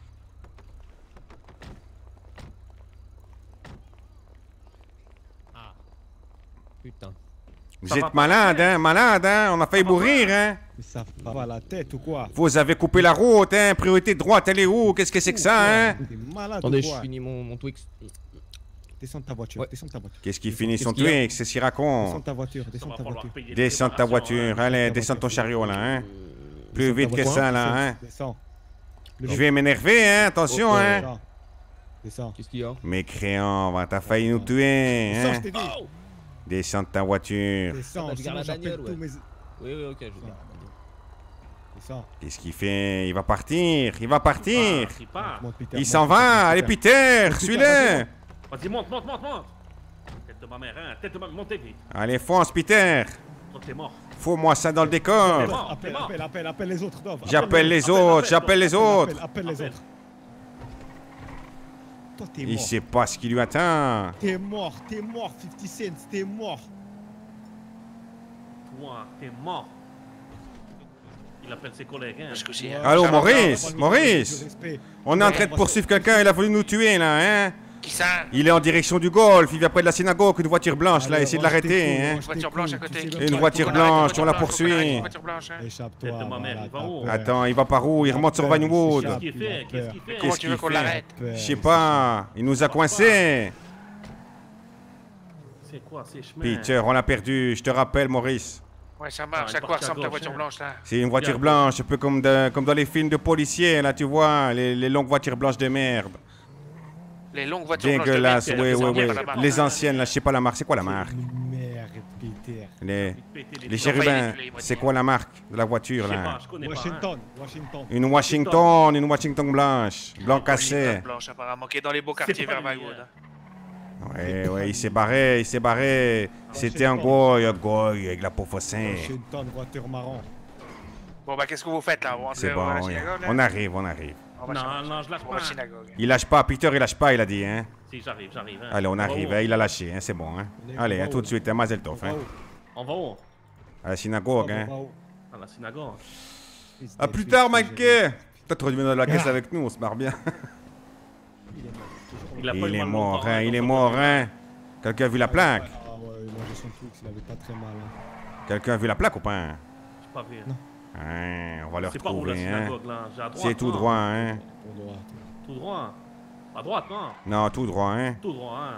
Putain. Vous Ça va êtes pas, malade, hein? Malade, hein? On a failli mourir, hein? Mais ça va la tête ou quoi? Vous avez coupé la route, hein? Priorité de droite, elle est où? Qu'est-ce que c'est que ça, hein? T'es malade Attendez, ou je quoi? finis mon, mon Twix. Descends de ta voiture, Ouais. descends de ta voiture. Qu'est-ce qui finit son Qu'est-ce qu'il y a Twix? C'est ce qu'il Descends raconte. de ta voiture, Ça descends va de ta falloir voiture. payer les Descends de ta réparations, voiture. hein. Allez, descends de ton chariot, là, hein? Plus Descends de vite ta que voiture, ça, là, hein? Descends. Je vais m'énerver, hein? Attention, Oh, oh, hein? Descends. Descends. Qu'est-ce qu'il y a? Mécréant, va, t'as failli nous tuer, Descends, je hein? t'ai dit. Descends de ta voiture. Descends, Ah, je garde sinon la j'appelle bagnole, tous ouais. mes... Oui, oui, ok, je vais. Descends. Qu'est-ce qu'il fait? Il va partir, il va partir. Il part. Monte, Peter, Il monte, s'en Peter, va. Peter. Allez, Peter, Peter, suis-le. Vas-y, monte, monte, monte, monte. Tête de ma mère, hein. Tête de ma... Montez vite. Allez, fonce, Peter. Toi, t'es mort. Faut-moi ça dans le T'es décor. mort, t'es Appelle, mort. appelle, appelle, appelle les autres, Dove. J'appelle les appelle, autres, appelle, j'appelle les Appelle, autres. appelle, appelle les Appelle. autres. Toi, t'es Il mort. sait pas ce qui lui attend. T'es mort, t'es mort, cinquante cents, t'es mort. Toi, t'es mort. Il appelle ses collègues, hein. Parce que c'est- Allô, Ça va, Maurice, Du Maurice. respect. On est en train de poursuivre quelqu'un, il a voulu nous tuer, là, hein? Qui ça? Il est en direction du golf, il vient près de la synagogue, une voiture blanche, là, Allez, essayez de range tes l'arrêter, couilles, hein? range tes Voiture blanche à couilles, côté. tu sais Qui- pas Une quoi. voiture Faut qu'on arrête, blanche, voiture on la blanche, faut qu'on arrête, poursuit. voiture blanche, hein. Échappe-toi. Tête de ma mère, voilà, il va t'as où? peur. Attends, il va par où? Il remonte sur peur, Vanwood. Qu'est-ce il qu'il fait? Qu'est-ce qu'il fait? Comment tu veux qu'il qu'on fait? l'arrête? Peur, Je sais pas, il nous a coincés. C'est quoi ces chemins? Peter, on l'a perdu, je te rappelle, Maurice. Ouais, ça Ah, marche. il À quoi part à ressemble ta gauche, voiture hein. blanche là? C'est une voiture Bien. blanche, un peu comme, de- comme dans les films de policiers, là, tu vois, les, les longues voitures blanches de merde. Les longues voitures blanches de Dégueulasse, merde, oui, c'est oui, la oui. marque, la marque. Les anciennes, là, je sais pas la marque, c'est quoi la marque? Merde, Peter. Les, Péter les plombs. chérubins, les- les- c'est quoi la marque de la Je voiture, sais pas, là? je connais pas. hein. Washington, Washington. Une Washington, une Washington blanche, blanc cassé. Washington blanche apparemment, qui est dans les beaux quartiers pas vers lui, Vagoud. hein. Ouais, ouais, il s'est barré, il s'est barré. C'était un goy, un goy avec la peau faussée. Washington, voiture marron. Bon bah qu'est-ce que vous faites là? Vous rentrez C'est à bon, la oui. synagogue là? On arrive, on arrive. On va Non, chez- non, je lâche on va à la pas. synagogue. Il lâche pas, Peter, il lâche pas, il a dit, hein. Si, j'arrive, j'arrive. hein. Allez, on va arrive, où? hein, il a lâché, hein, c'est bon, hein. Allez, à tout de suite, hein, Mazel On Tov, va hein. où? On va où? À la synagogue, On hein. va où? À la synagogue. Fils À de plus fils tard, que Mike. j'ai- Peut-être revenir dans la caisse Ah. avec nous, on se marre bien. Il est mort. toujours Il a pas Il eu est mal mort, longtemps, hein, hein, il est dans son mort, côté. hein. Quelqu'un a vu la plaque? Ah ouais, il mangeait son Twix, il avait pas très mal. Hein. Quelqu'un a vu la plaque ou pas? J'ai pas vu. Hein, on va le C'est par où la retrouver, hein. synagogue là? J'ai à droite. C'est tout non? droit, hein. Au droit. Tout droit. À droite, non? Non, tout droit, hein. Tout droit, hein.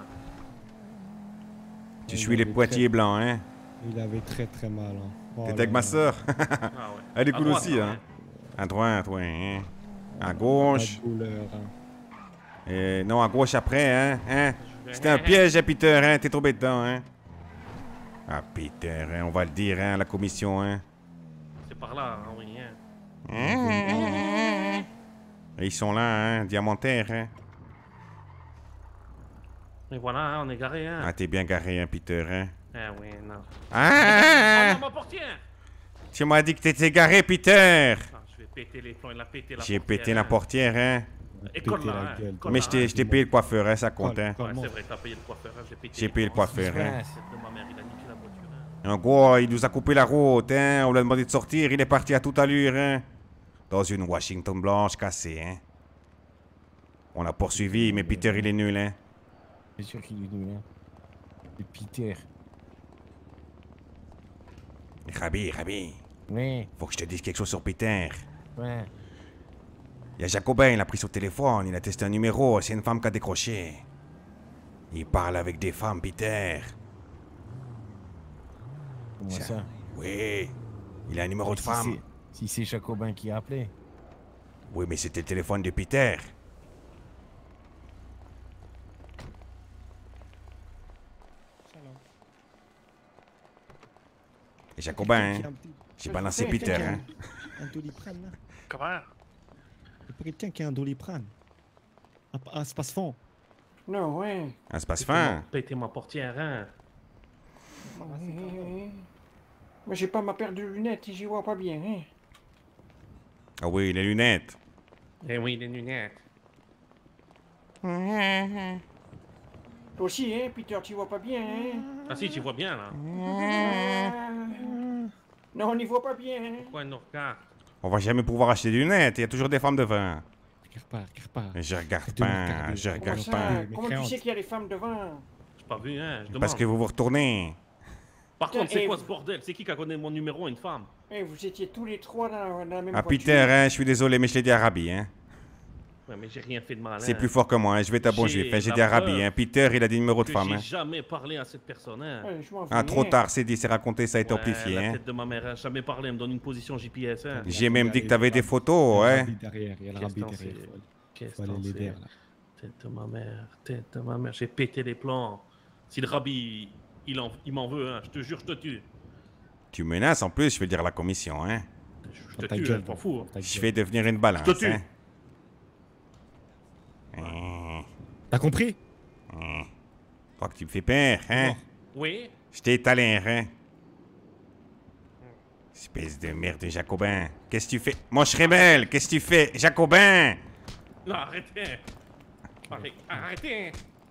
Tu Il suis les avait poitiers très- blancs, hein. Il avait très très mal. Hein. Oh T'es là avec ma là. soeur. Ah ouais. Elle est À cool droite, aussi, là, hein. À droite, ouais, hein. À gauche. La douleur, hein. Et non, à gauche après, hein. hein. C'était un piège, hein, Peter, hein. T'es tombé dedans, hein. Ah, Peter, hein, on va le dire, hein, à la commission, hein. C'est par là, hein, oui. Hein. Et ils sont là, hein, diamantaires, hein. Et voilà, hein, on est garé, hein. Ah, t'es bien garé, hein, Peter, hein. Ah oui, non. Ah, Oh, non, ma portière! tu m'as dit que t'étais garé, Peter. Ah, je vais péter les plombs, il a pété la J'ai portière, pété la hein. portière, hein. École péter là, la hein. gueule. École Mais là, je t'ai hein. je t'ai payé le coiffeur, hein, ça compte, hein. Ouais, c'est vrai, t'as payé le coiffeur, hein, j'ai payé. J'ai payé le coiffeur, hein. C'est de ma mère, il a niqué la voiture. Hein. En gros, il nous a coupé la route, hein. On lui a demandé de sortir, il est parti à toute allure, hein. Dans une Washington blanche cassée, hein. On l'a poursuivi, mais Peter, il est nul, hein. C'est sûr qu'il est nul, hein. C'est Peter. Rabi, Rabi. Ouais. Faut que je te dise quelque chose sur Peter. Ouais. Il y a Jacobin, il a pris son téléphone, il a testé un numéro, c'est une femme qui a décroché. Il parle avec des femmes, Peter. Comment ça? Oui. Il a un numéro de Si femme. c'est- Si c'est Jacobin qui a appelé. Oui, mais c'était le téléphone de Peter. Et Jacobin, hein. J'ai balancé Peter, hein. Un doliprane, là. Comment? Il pas quelqu'un qui a un doliprane. Un, un space-fond. Non, ouais. Un space-fin. Pétez ma portière, hein. Ouais. Mais j'ai pas ma paire de lunettes et j'y vois pas bien, hein. Ah oui, les lunettes. Eh oui, les lunettes. Toi aussi, hein, Peter, tu vois pas bien, hein. Ah si, tu vois bien, là. Non, on n'y voit pas bien, hein. Pourquoi elle nous regarde? On va jamais pouvoir acheter des lunettes, il y a toujours des femmes devant. Regarde pas, regarde pas. Je regarde Arrête de me pas, regarder. je Comment regarde ça? pas. Comment tu sais qu'il y a des femmes devant? J'ai pas vu, hein, je demande. Parce que vous vous retournez. Par contre, c'est Eh, quoi vous- ce bordel? C'est qui qui a donné mon numéro à une femme? Eh, vous étiez tous les trois dans, dans la même Ah, voiture. Peter, hein, je suis désolé, mais je l'ai dit à Rabi, hein. Ouais, mais j'ai rien fait de mal, C'est hein. plus fort que moi, hein. Je vais être un bon J'ai juif, hein. J'ai la dit à Rabi, preuve hein. Peter, il a des numéros de que femmes, J'ai hein. jamais parlé à cette personne, hein. Ouais, je m'en Ah, fous, trop hein. tard, c'est dit, c'est raconté, ça a été Ouais, amplifié, la hein. tête de ma mère, hein. Jamais parlé, elle me donne une position G P S, hein. J'ai même dit que t'avais des photos, Il y a le ouais. rabbi derrière, il y a le Qu'est-ce rabbi t'en derrière. sais? Faut- Qu'est-ce faut aller t'en l'aider, sais? là. Tête de ma mère, tête de ma mère, j'ai pété les plans. Si le rabbi, il en- il m'en veut, hein, je te jure, je te tue. Tu menaces en plus, je vais dire à la commission, hein. Je te Ta tue, gueule, hein, t'en fous. hein. ta Je gueule. vais devenir une balance, Je te tue. hein. Hein, T'as compris? hein. Crois que tu me fais peur, hein. Oui? Je t'ai étalé, hein. Espèce de merde de Jacobin. Qu'est-ce que tu fais? Mon rebelle, qu'est-ce que tu fais? Jacobin! Non, arrêtez. Arrêtez. Arrêtez.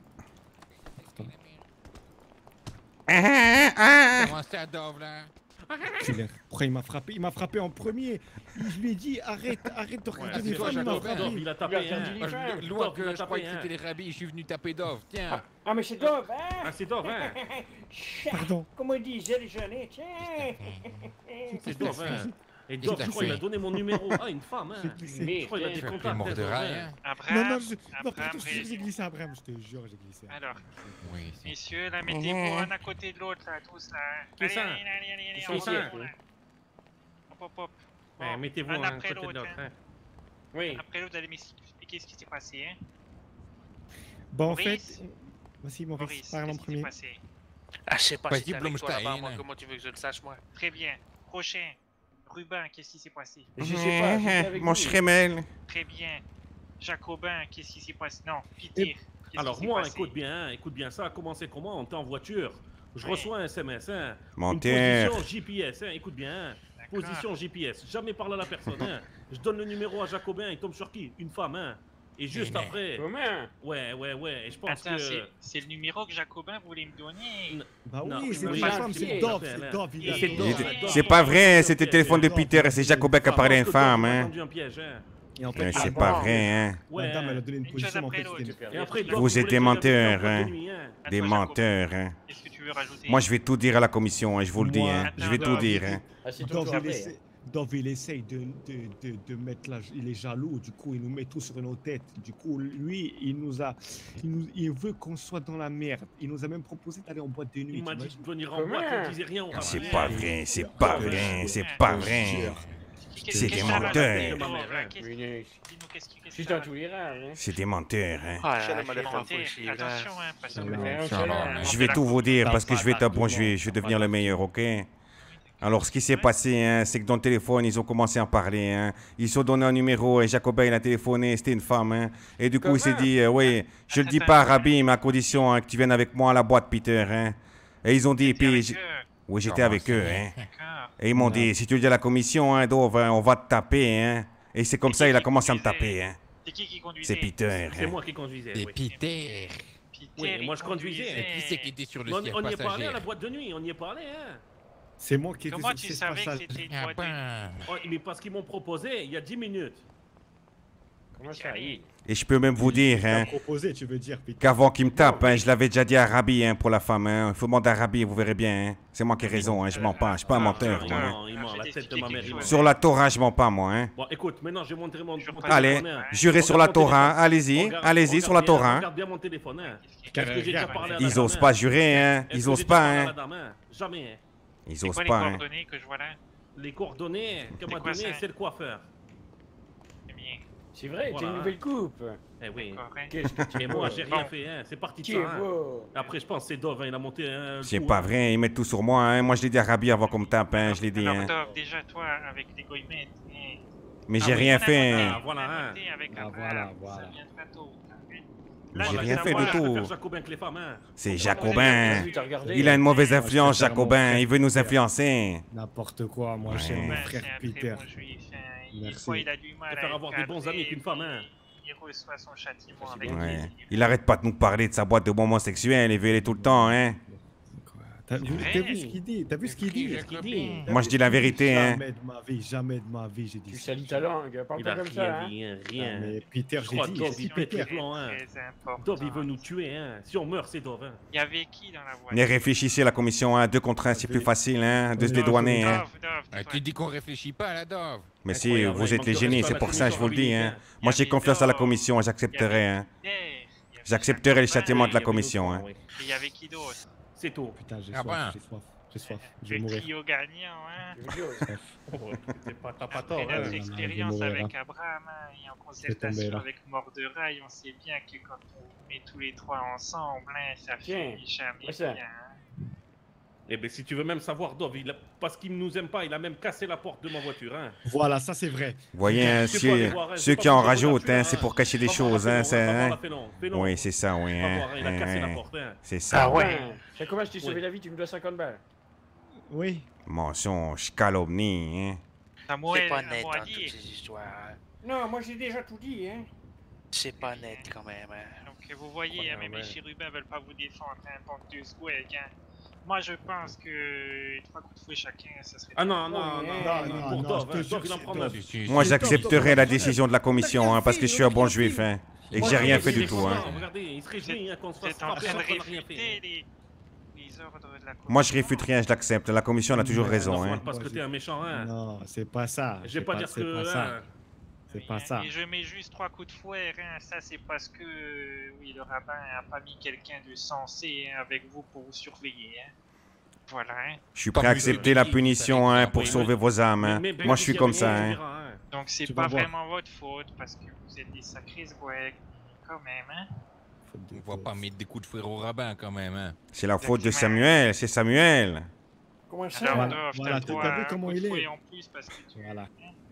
Ah, ah. Comment c'est à Dove, là? Enculé. Pourquoi il m'a frappé? Il m'a frappé en premier. Je lui ai dit arrête, arrête de regarder c'est les toi, femmes, il m'a Jacobin. frappé. Il a tapé, hein. Moi, je- Loin que je croyais que c'était les rabis, je suis venu taper Dove. Tiens. Ah, mais c'est Dove, hein. Ah, c'est Dove, hein. Pardon. Comment il disait les jeunes, hein, tiens. C'est Dove, hein. Et Qu'est-ce Dove, que je t'as crois, il a fait? donné mon numéro à une femme, hein. Je crois qu'il a des Tu as pris contacts. mort de peut-être, rail, hein. hein. Après, Non, non, je... non, après, pardon, je après. j'ai glissé après, je te jure, j'ai glissé. Alors, Oui, c'est... messieurs, là, mettez-vous un à côté de l'autre, là, tous, là. Qui Allez, ça? allez, allez, allez, allez, Qui on ça? remonte, là. Hop, hop, hop. Ouais, Bon, mettez-vous un un après côté de l'autre, l'autre, hein. hein. Oui. Après l'autre, vous allez m'expliquer ce qui s'est passé, hein. Bon, en Maurice. fait... Vas-y, Maurice, Maurice, parle en qu'est-ce qui s'est premier. passé? Ah, je sais pas Vas-y, si t'es avec toi Blomstein, là-bas, moi, hein. comment tu veux que je le sache, moi? Très bien. Prochain. Rubin, qu'est-ce qui s'est passé? Je sais pas, j'étais avec Mon vous. Schremel. Très bien. Jacobin, qu'est-ce qui s'est passé? Non, Peter. qu'est-ce Alors qui s'est moi, passé? écoute bien, écoute bien ça, a commencé comment? On était en voiture. Je Oui. reçois un S M S, hein. Menteur. Une position G P S, hein. Écoute bien, hein. D'accord. Position G P S. Jamais parle à la personne, hein. Je donne le numéro à Jacobin, il tombe sur qui? Une femme, hein. Et juste après... Comment? Ouais, ouais, ouais. Et je pense Attends, que... c'est- c'est le numéro que Jacobin voulait me donner. Bah Non, oui, c'est oui, une oui, femme, c'est c'est bon, Dove, ça fait, c'est là. Dove, il Et a c'est Dove. Dove, Il- Dove. C'est pas vrai, c'était le téléphone de Peter et c'est Jacobin qui a parlé à une femme, hein. Un piège, hein. Et en Euh, fait, C'est ah, pas bon, vrai, hein. Ouais. Madame, elle a donné une Une chose position, mais en après fait, l'autre. c'était... Et après, Vous Dove, Vous voulait êtes que des j'aille avec lui en menteurs, boîte de hein. nuit, hein. À Des toi, Jacobin. menteurs, hein. Qu'est-ce que tu veux rajouter? Moi, je vais tout dire à la commission, hein. Je vous le dis, hein. Je vais tout dire, hein. Ah, c'est Dove, toujours il après. essaie- Dove, il essaye de, de, de, de mettre la... Il est jaloux, du coup, il nous met tout sur nos têtes. Du coup, lui, il nous a... Il, nous... il veut qu'on soit dans la merde. Il nous a même proposé d'aller en boîte de nuit. Il m'a dit t'imagines? de venir en Comment? boîte, il disait rien. on C'est ramenait. pas vrai, c'est pas vrai, c'est pas vrai. Qu'est-ce- C'est qu'est-ce des que ça menteurs. raconte, Dove, là? Qu'est-ce- Oui, Dis-nous, qu'est-ce qui- qu'est-ce c'est que ça dans tous les rares, hein. C'est des menteurs, hein. Ah, Quelle là, maladie je vais en faire fouille, là. Attention, hein, parce que... Alors, Ça va, mais- Je vais tout vous dire parce que je vais être un bon juif, je vais devenir le meilleur, ok? Alors, ce qui s'est passé, hein, c'est que dans le téléphone, ils ont commencé à en parler. Hein. Ils se sont donné un numéro et Jacobin, il a téléphoné, c'était une femme. Hein. Et du coup, il s'est dit, euh, oui, je le dis pas à Rabbi, mais à condition hein, que tu viennes avec moi à la boîte, Peter. Hein. Et ils ont dit, puis... avec j'- eux. Oui, j'étais Comment avec ça? eux. Hein. D'accord. Et ils m'ont dit, si tu le dis à la commission, hein, Dove, hein, on va te taper. Hein. Et c'est comme Et ça, il a qu'est-ce commencé à me qu'il disait? taper. Hein. C'est qui qui conduisait? C'est Peter. C'est hein. moi qui conduisais. C'est oui. Peter. Peter, Oui, il moi je conduisais. conduisait. Qui c'est qui était sur le On, siège on y est parlé à passager? la boîte de nuit, on y est parlé, hein. C'est moi qui étais Comment sur tu ce savais que passage. c'était une Ah boîte de nuit? ben. Oh, mais parce qu'ils m'ont proposé il y a dix minutes. Comment ça y est? Et je peux même vous dire, T'as hein, proposé, tu veux dire, Peter. qu'avant qu'il me tape, hein, je l'avais déjà dit à Rabi hein, pour la femme. Hein. Il faut demander à Rabi, vous verrez bien. Hein. C'est moi qui ai raison, hein. Je mens pas. Je suis pas un menteur, moi. hein. Non, il ment, la tête de ma mère, il ment. Sur la Torah, je mens pas, moi. Hein. Bon, écoute, maintenant je vais montrer mon, mon téléphone. Allez, hein. jurez sur la Regarde mon Torah. téléphone. Allez-y, Regarde- allez-y sur la regarde bien- Torah. Regarde bien mon téléphone, hein. Est-ce que j'ai déjà parlé à la Ils dame, osent hein? pas jurer, hein. Est-ce Ils que osent j'ai pas, déjà parlé à hein. la dame, hein? Jamais. hein. Ils C'est osent quoi les pas, hein. coordonnées que je vois là? Les coordonnées qu'elle m'a C'est quoi données, ça? c'est le coiffeur. C'est bien. C'est vrai, t'as Voilà, une hein. nouvelle coupe. Eh oui. Correct. Qu'est-ce que tu Et moi, veux? j'ai rien Bon. fait, hein. C'est parti de Qui ça, est hein. beau? Après, je pense que c'est Dove, hein, il a monté un. C'est coup, pas hein. vrai, ils mettent tout sur moi, hein. Moi, je l'ai dit à Rabi avant qu'on me tape, hein. Je l'ai dit, Alors, hein. Dove, déjà, toi, avec les goïmettes, hein, Mais Ah j'ai oui, rien on a fait, monté- hein. Ah, voilà, on a hein. monté avec Ah, Abraham, voilà, ça voilà. viendra tôt, hein. Mais Là, j'ai bah, rien c'est à fait moi, de Je là. tout. préfère Jacobin que les femmes, hein. C'est Vous Jacobin. T'as regardé? Il a une mauvaise Moi, je influence, préfère mon Jacobin. frère Il veut nous Peter. influencer. N'importe quoi, moi, Ouais. j'aime mon Ben, frère c'est un Peter. très bon juif, hein. Il, Merci. fois, il a du mal Je préfère à avoir des bons amis qu'une femme, hein. Il reçoit son châtiment Ça, c'est avec bien. Ouais. plaisir. Il arrête pas de nous parler de sa boîte de bonbons sexuels et veut aller tout le temps, hein. T'as vu, vrai. t'as vu ce qu'il dit? T'as vu ce qu'il dit? Qu'est-ce qu'il dit? T'as Moi, vu je dis ce la qu'il dit? vérité, hein. Jamais de ma vie, jamais de ma vie, j'ai dit Tu ça. salis ta langue, parle Il pas a comme rien ça, hein. dit, hein, Ah, rien. mais Peter, Je crois j'ai dit, Dove, j'ai dit il pète Peter. les plombs, hein. Très important. Dove, il veut nous tuer, hein. Si on meurt, c'est Dove, hein. Il y avait qui dans la voiture? Mais réfléchissez à la commission, hein. Deux contre un, c'est plus facile, hein. De se dédouaner, hein. Dove, Dove, Ah, tu dis qu'on réfléchit pas à la Dove. Mais si, Incroyable, vous il êtes manque les de génies, respect à c'est la pour ça, je vous le dis, hein. commission Moi, j'ai avait confiance à la Dove, commission, il y j'accepterai, hein. avait Peter, il y avait J'accepterai les Jacobin, châtiments de la Il y avait commission, d'autres, hein. oui. Et il y avait qui d'autre? C'est tout. Putain, j'ai Ah soif, ben. j'ai soif, j'ai soif, je vais Le mourir. trio gagnant, hein. Oh, t'es pas- T'as pas Après tort, notre hein. non, non, expérience je vais mourir, avec Abraham hein, et en tomber, concertation là. avec Morderail, on sait bien que quand on met tous les trois ensemble, hein, ça Tiens, finit jamais ouais, ça. bien. hein. Eh ben, si tu veux même savoir, Dove, il a- parce qu'il nous aime pas, il a même cassé la porte de ma voiture, hein. Voilà, ça c'est vrai. Vous voyez, hein, Tu peux aller ceux, voir, hein, ceux c'est qui pas en pour la rajoutent, voiture, hein, c'est hein. pour cacher des Va voir choses, la hein. Félon, c'est- va voir hein. la Félon, Félon. Oui, c'est ça, oui. Va hein, voir, il a cassé la hein, porte, hein. C'est ça. Ah ouais. Comment je t'ai sauvé Oui. la vie, tu me dois cinquante balles. Oui. Mention, je calomnie, hein. Samuel, C'est pas un net, mot à hein, dire. toutes ces histoires. Non, moi j'ai déjà tout dit, hein. C'est pas net quand même, hein. Donc vous voyez, hein, même les chérubins veulent pas vous défendre, hein, bande de squags, hein. Moi je pense que trois coups de fouet chacun, ça serait... Ah non, non, non, Non, non, non, pour non, Dove, je te hein, jure Dove, il en que prend c'est neuf. Dove. Si, si, Moi, si. j'accepterai la décision de la commission, hein, parce que je suis un bon juif, hein. Et que Moi, j'ai rien je fait suis du tout, hein. content, regardez, il se réjouit hein, qu'on se Vous fasse êtes en frapper train de alors qu'on a rien fait. réfuter les... les ordres de la Moi, je réfute rien, je l'accepte. La commission, elle a toujours raison, Non, hein. parce que t'es un méchant, hein. Non, c'est pas ça. Je vais c'est pas dire c'est que... pas ça. hein. C'est pas ça. Et je mets juste trois coups de fouet, hein. Ça c'est parce que oui, le rabbin a pas mis quelqu'un de sensé hein, avec vous pour vous surveiller. Hein. Voilà. Hein. Je suis prêt à accepter la punition, hein, pour sauver vos âmes, hein. Mais- mais- Moi, je suis mais- comme mais- ça, mais- hein. Donc c'est Tu pas vas voir. vraiment votre faute parce que vous êtes des sacrés squags quand même. Hein. On va pas mettre des coups de fouet au rabbin quand même, hein. C'est la faute de Samuel, c'est Samuel. Comment ça? Alors, Voilà, Dove, voilà, t'as t'as le vu droit à un comment coup de il est. fouet en plus parce que tu... Voilà.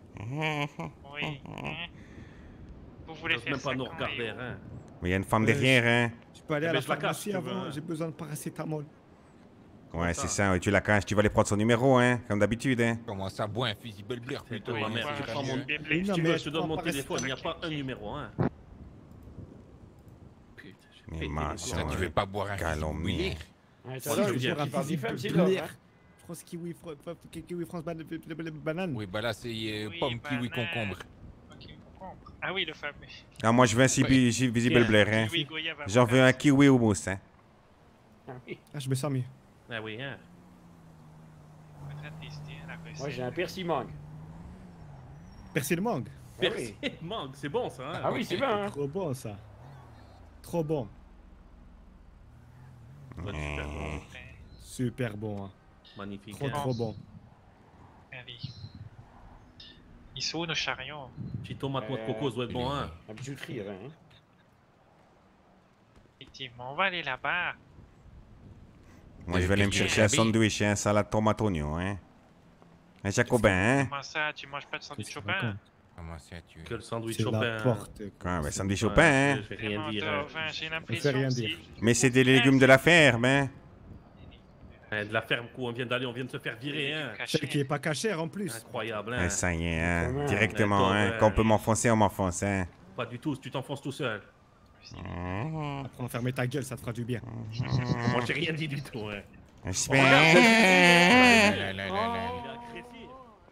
Oui. Hein. Vous voulez Ils faire même pas ça nous quand, regarder, les- hein. Mais il y a une femme Euh, derrière, hein. Tu peux aller à Eh la ben, je la cache, pharmacie si tu veux, avant, hein. j'ai besoin de paracétamol. Ouais, c'est ça, ouais, tu la caches, tu vas aller prendre son numéro, hein, comme d'habitude, hein. Comment ça, boit un fusil Belbler plutôt. ma hein, mère, c'est je pas prends mon- mieux. Bébé. Oui, Si non, tu mais veux, je je te donne prends mon pas téléphone, il n'y a respect. pas un numéro, hein. Putain, j'ai Mais pété mention, les Ça, couilles. tu veux pas boire un fusil Calomnie. bouillir? Ouais, Ouais, ça, je je veux veux dire, dire, un qui parle des fusil femmes, c'est de Dove, bière. hein. France kiwi, fro- fro- kiwi, France ban- banane. Oui, bah là, c'est euh, Oui, pomme, kiwi, banane. concombre. Ok, concombre. Ah oui, le fameux. Ah, moi, je veux un cibi- ci- visible Tiens. Blair, hein. Kiwi, goyave, J'en veux un kiwi au mousse, hein. Ah oui. Ah, je me sens mieux. Ah oui, hein. Faudrait tester la recette. Moi j'ai un persil mangue. Persil mangue. Ah oui. Persil mangue, c'est bon ça, hein. Ah oui, c'est bien, hein. Trop bon ça. Trop bon. Ouais, super bon. Super bon. Hein. Magnifique. Trop hein. trop bon. Allez. Ils sont où nos chariots? Petit tomate noix de coco, ça doit être bon, hein. La bijouterie, hein. Effectivement, on va aller là-bas. Moi, je vais aller me chercher un sandwich, hein, salade tomate oignon, hein. Un jacobin, hein. Comment ça, tu manges pas de sandwich Qu'est-ce que tu Chopin? racontes? Comment ça, tu... Que le sandwich C'est Chopin. n'importe quoi. Ah, ben, sandwich Ouais, Chopin, hein. Je vais rien Vraiment, dire. hein. Dove, hein, j'ai fait l'impression rien que dire. c'est- Mais c'est des légumes de la ferme, hein. Hein, de la ferme où on vient d'aller, on vient de se faire virer, hein. Celle qui est pas cachère en plus. Incroyable, hein. Ah, ça y est, hein. Comment? Directement, Ouais, hein. toi, Quand on ouais. peut m'enfoncer, on m'enfonce, hein. Pas du tout, tu t'enfonces tout seul. Apprends à fermer ta gueule, ça te fera du bien. Moi, j'ai rien dit du tout, ouais. Je Oh, regarde, vais- c'est- là, là, là, là, Il là. est agressif.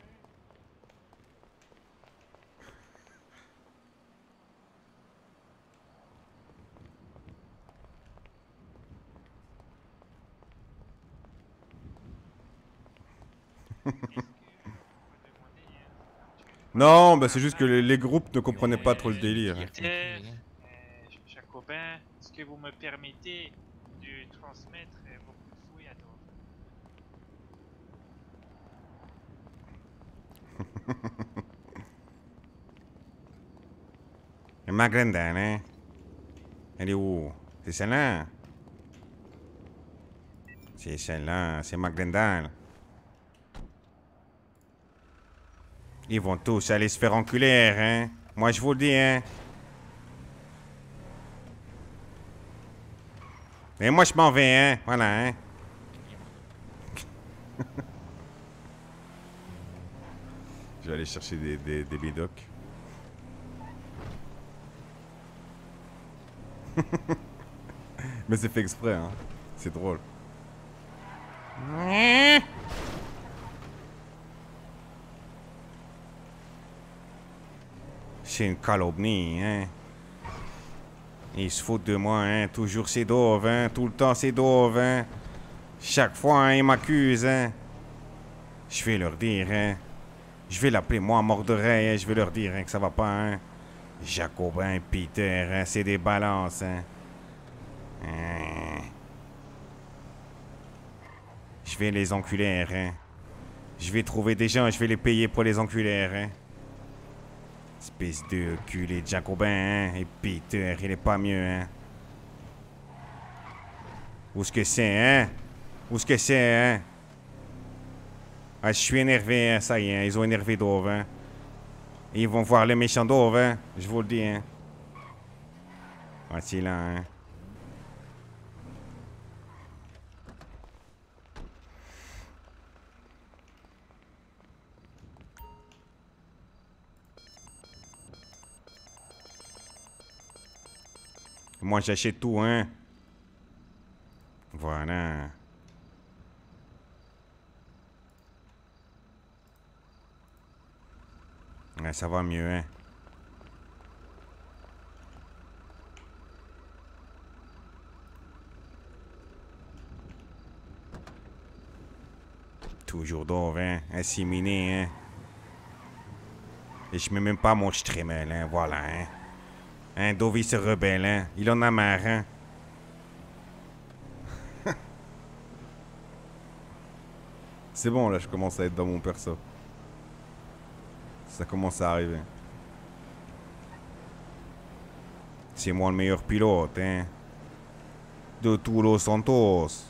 Non, bah c'est juste que les, les groupes ne comprenaient pas trop le délire. Euh, Jacobin, est-ce que vous me permettez de transmettre euh, vos coups de fouet à Dove? Et ma Glendale, hein? Elle est où? C'est celle-là? C'est celle-là, c'est ma Glendale. Ils vont tous aller se faire enculer, hein? Moi, je vous le dis, hein? Et moi, je m'en vais, hein? Voilà, hein? Je vais aller chercher des, des, des bidocs. Mais c'est fait exprès, hein? C'est drôle. C'est une calomnie, hein? Ils se foutent de moi, hein? Toujours c'est Dove, hein? Tout le temps c'est Dove, hein? Chaque fois, hein, ils m'accusent, hein? Je vais leur dire, hein? Je vais l'appeler moi mort d'oreille, hein? Je vais leur dire, hein, que ça va pas, hein? Jacobin, Peter, hein? C'est des balances, hein? Hein? Je vais les enculer, hein? Je vais trouver des gens, je vais les payer pour les enculer, hein? Espèce de culé de Jacobin, hein? Et Peter, il est pas mieux, hein? Où est-ce que c'est, hein? Où est-ce que c'est, hein? Ah, je suis énervé, hein? Ça y est, hein? Ils ont énervé Dove, hein? Et ils vont voir les méchants Dove, hein? Je vous le dis, hein? Voici là, hein? Moi, j'achète tout, hein? Voilà. Ouais, ça va mieux, hein? Toujours Dove, hein? Inséminé, hein? Et je mets même pas mon Stremel, hein? Voilà, hein? Hein, Dove, il se rebelle, hein? Il en a marre, hein? C'est bon, là, je commence à être dans mon perso. Ça commence à arriver. C'est moi le meilleur pilote, hein? De tous Los Santos.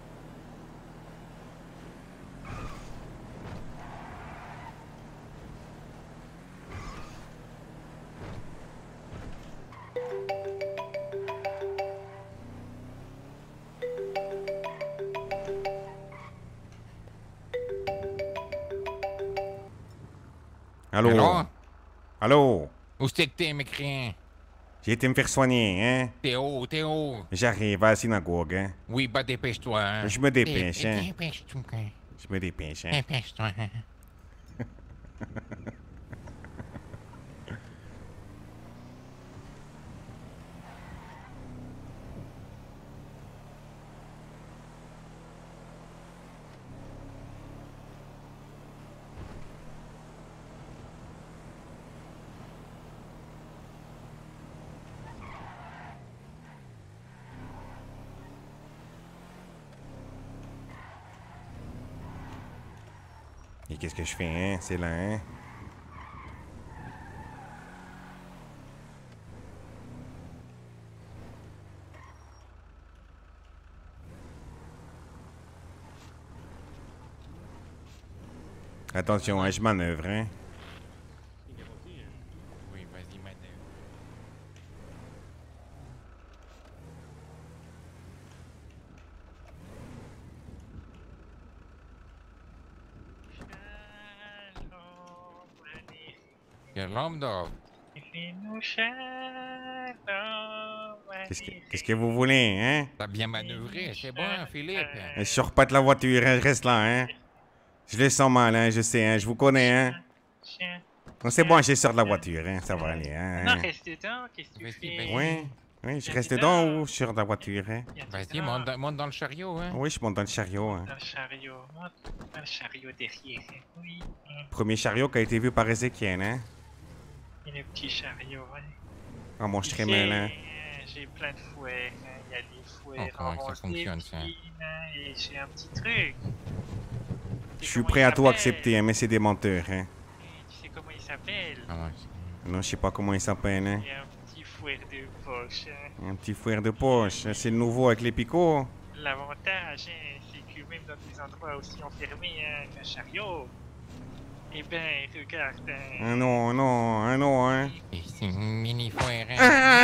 Allô? Allô? Allô? Où c'est que t'es, mécréant? J'ai été me faire soigner, hein? T'es où? T'es où? J'arrive à la synagogue, hein? Oui, bah dépêche-toi, hein? Je me dépêche, Dé- hein? Dépêche-toi. Je me dépêche, hein? Dépêche-toi. Et qu'est-ce que je fais, hein? C'est là, hein? Attention, hein, je manœuvre, hein? Oui, vas-y, manœuvre. Quel homme d'or. Et nous chalons. Qu'est-ce que, qu'est-ce que vous voulez, hein? T'as bien manœuvré, c'est bon, Philippe. Je sors pas de la voiture, hein, je reste là, hein? Je le sens mal, hein, je sais, hein, je vous connais, hein? Non, c'est bon, je sors de la voiture, hein, ça va aller, hein? Non, reste dedans, qu'est-ce que tu fais? Oui, oui, je reste dedans ou je sors de la voiture, hein? Vas-y, monte, dans- monte dans le chariot, hein. Oui, je monte dans le chariot, hein. Dans le chariot, monte dans le chariot derrière, oui. Premier chariot qui a été vu par Ézéchiel, hein? Et le petit chariot, ouais. Oh, mon Tu Stremel, sais, hein? euh, j'ai plein de fouets, hein. Il y a des fouets Oh, comment ça en fonctionne, ça? lépine, hein, et j'ai un petit truc. Je suis prêt à tout accepter, hein, mais c'est des menteurs, hein? Tu sais comment il s'appelle? Non, je sais pas comment il s'appelle, hein? Il y a un petit fouet de poche, hein. Un petit foyer de poche, c'est le nouveau avec les picots. L'avantage, hein, c'est que même dans des endroits aussi enfermés hein, qu'un chariot, eh ben, regarde, hein. Ah non, non, ah non, hein? C'est une mini foire, hein.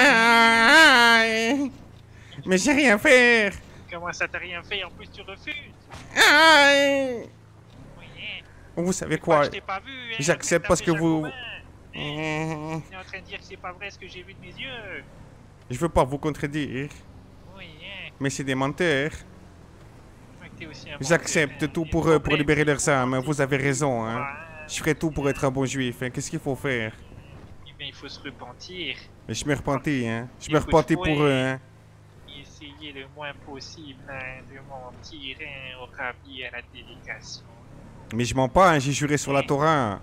Aïe! Mais j'ai rien fait! Comment ça t'as rien fait? En plus, tu refuses. Aïe! Oui, hein. Vous savez quoi? Je t'ai pas vu, hein. J'accepte parce que vous... Tu es en train de dire que c'est pas vrai ce que j'ai vu de mes yeux. Je veux pas vous contredire. Oui, hein. Mais c'est des menteurs. Ouais, t'es aussi un J'accepte menteur, tout hein. pour Des eux, pour problèmes, libérer des leurs âmes. problèmes. Vous avez raison, hein. Ouais. Je ferai tout pour être un bon juif. hein. Qu'est-ce qu'il faut faire? Eh ben, il faut se repentir. Mais je me repentis, hein. Je me Écoute, repentis pour ouais. eux, hein. Et essayer le moins possible hein, de mentir hein, au rabbi à la délégation. Mais je mens pas, hein. J'ai juré sur la Torah.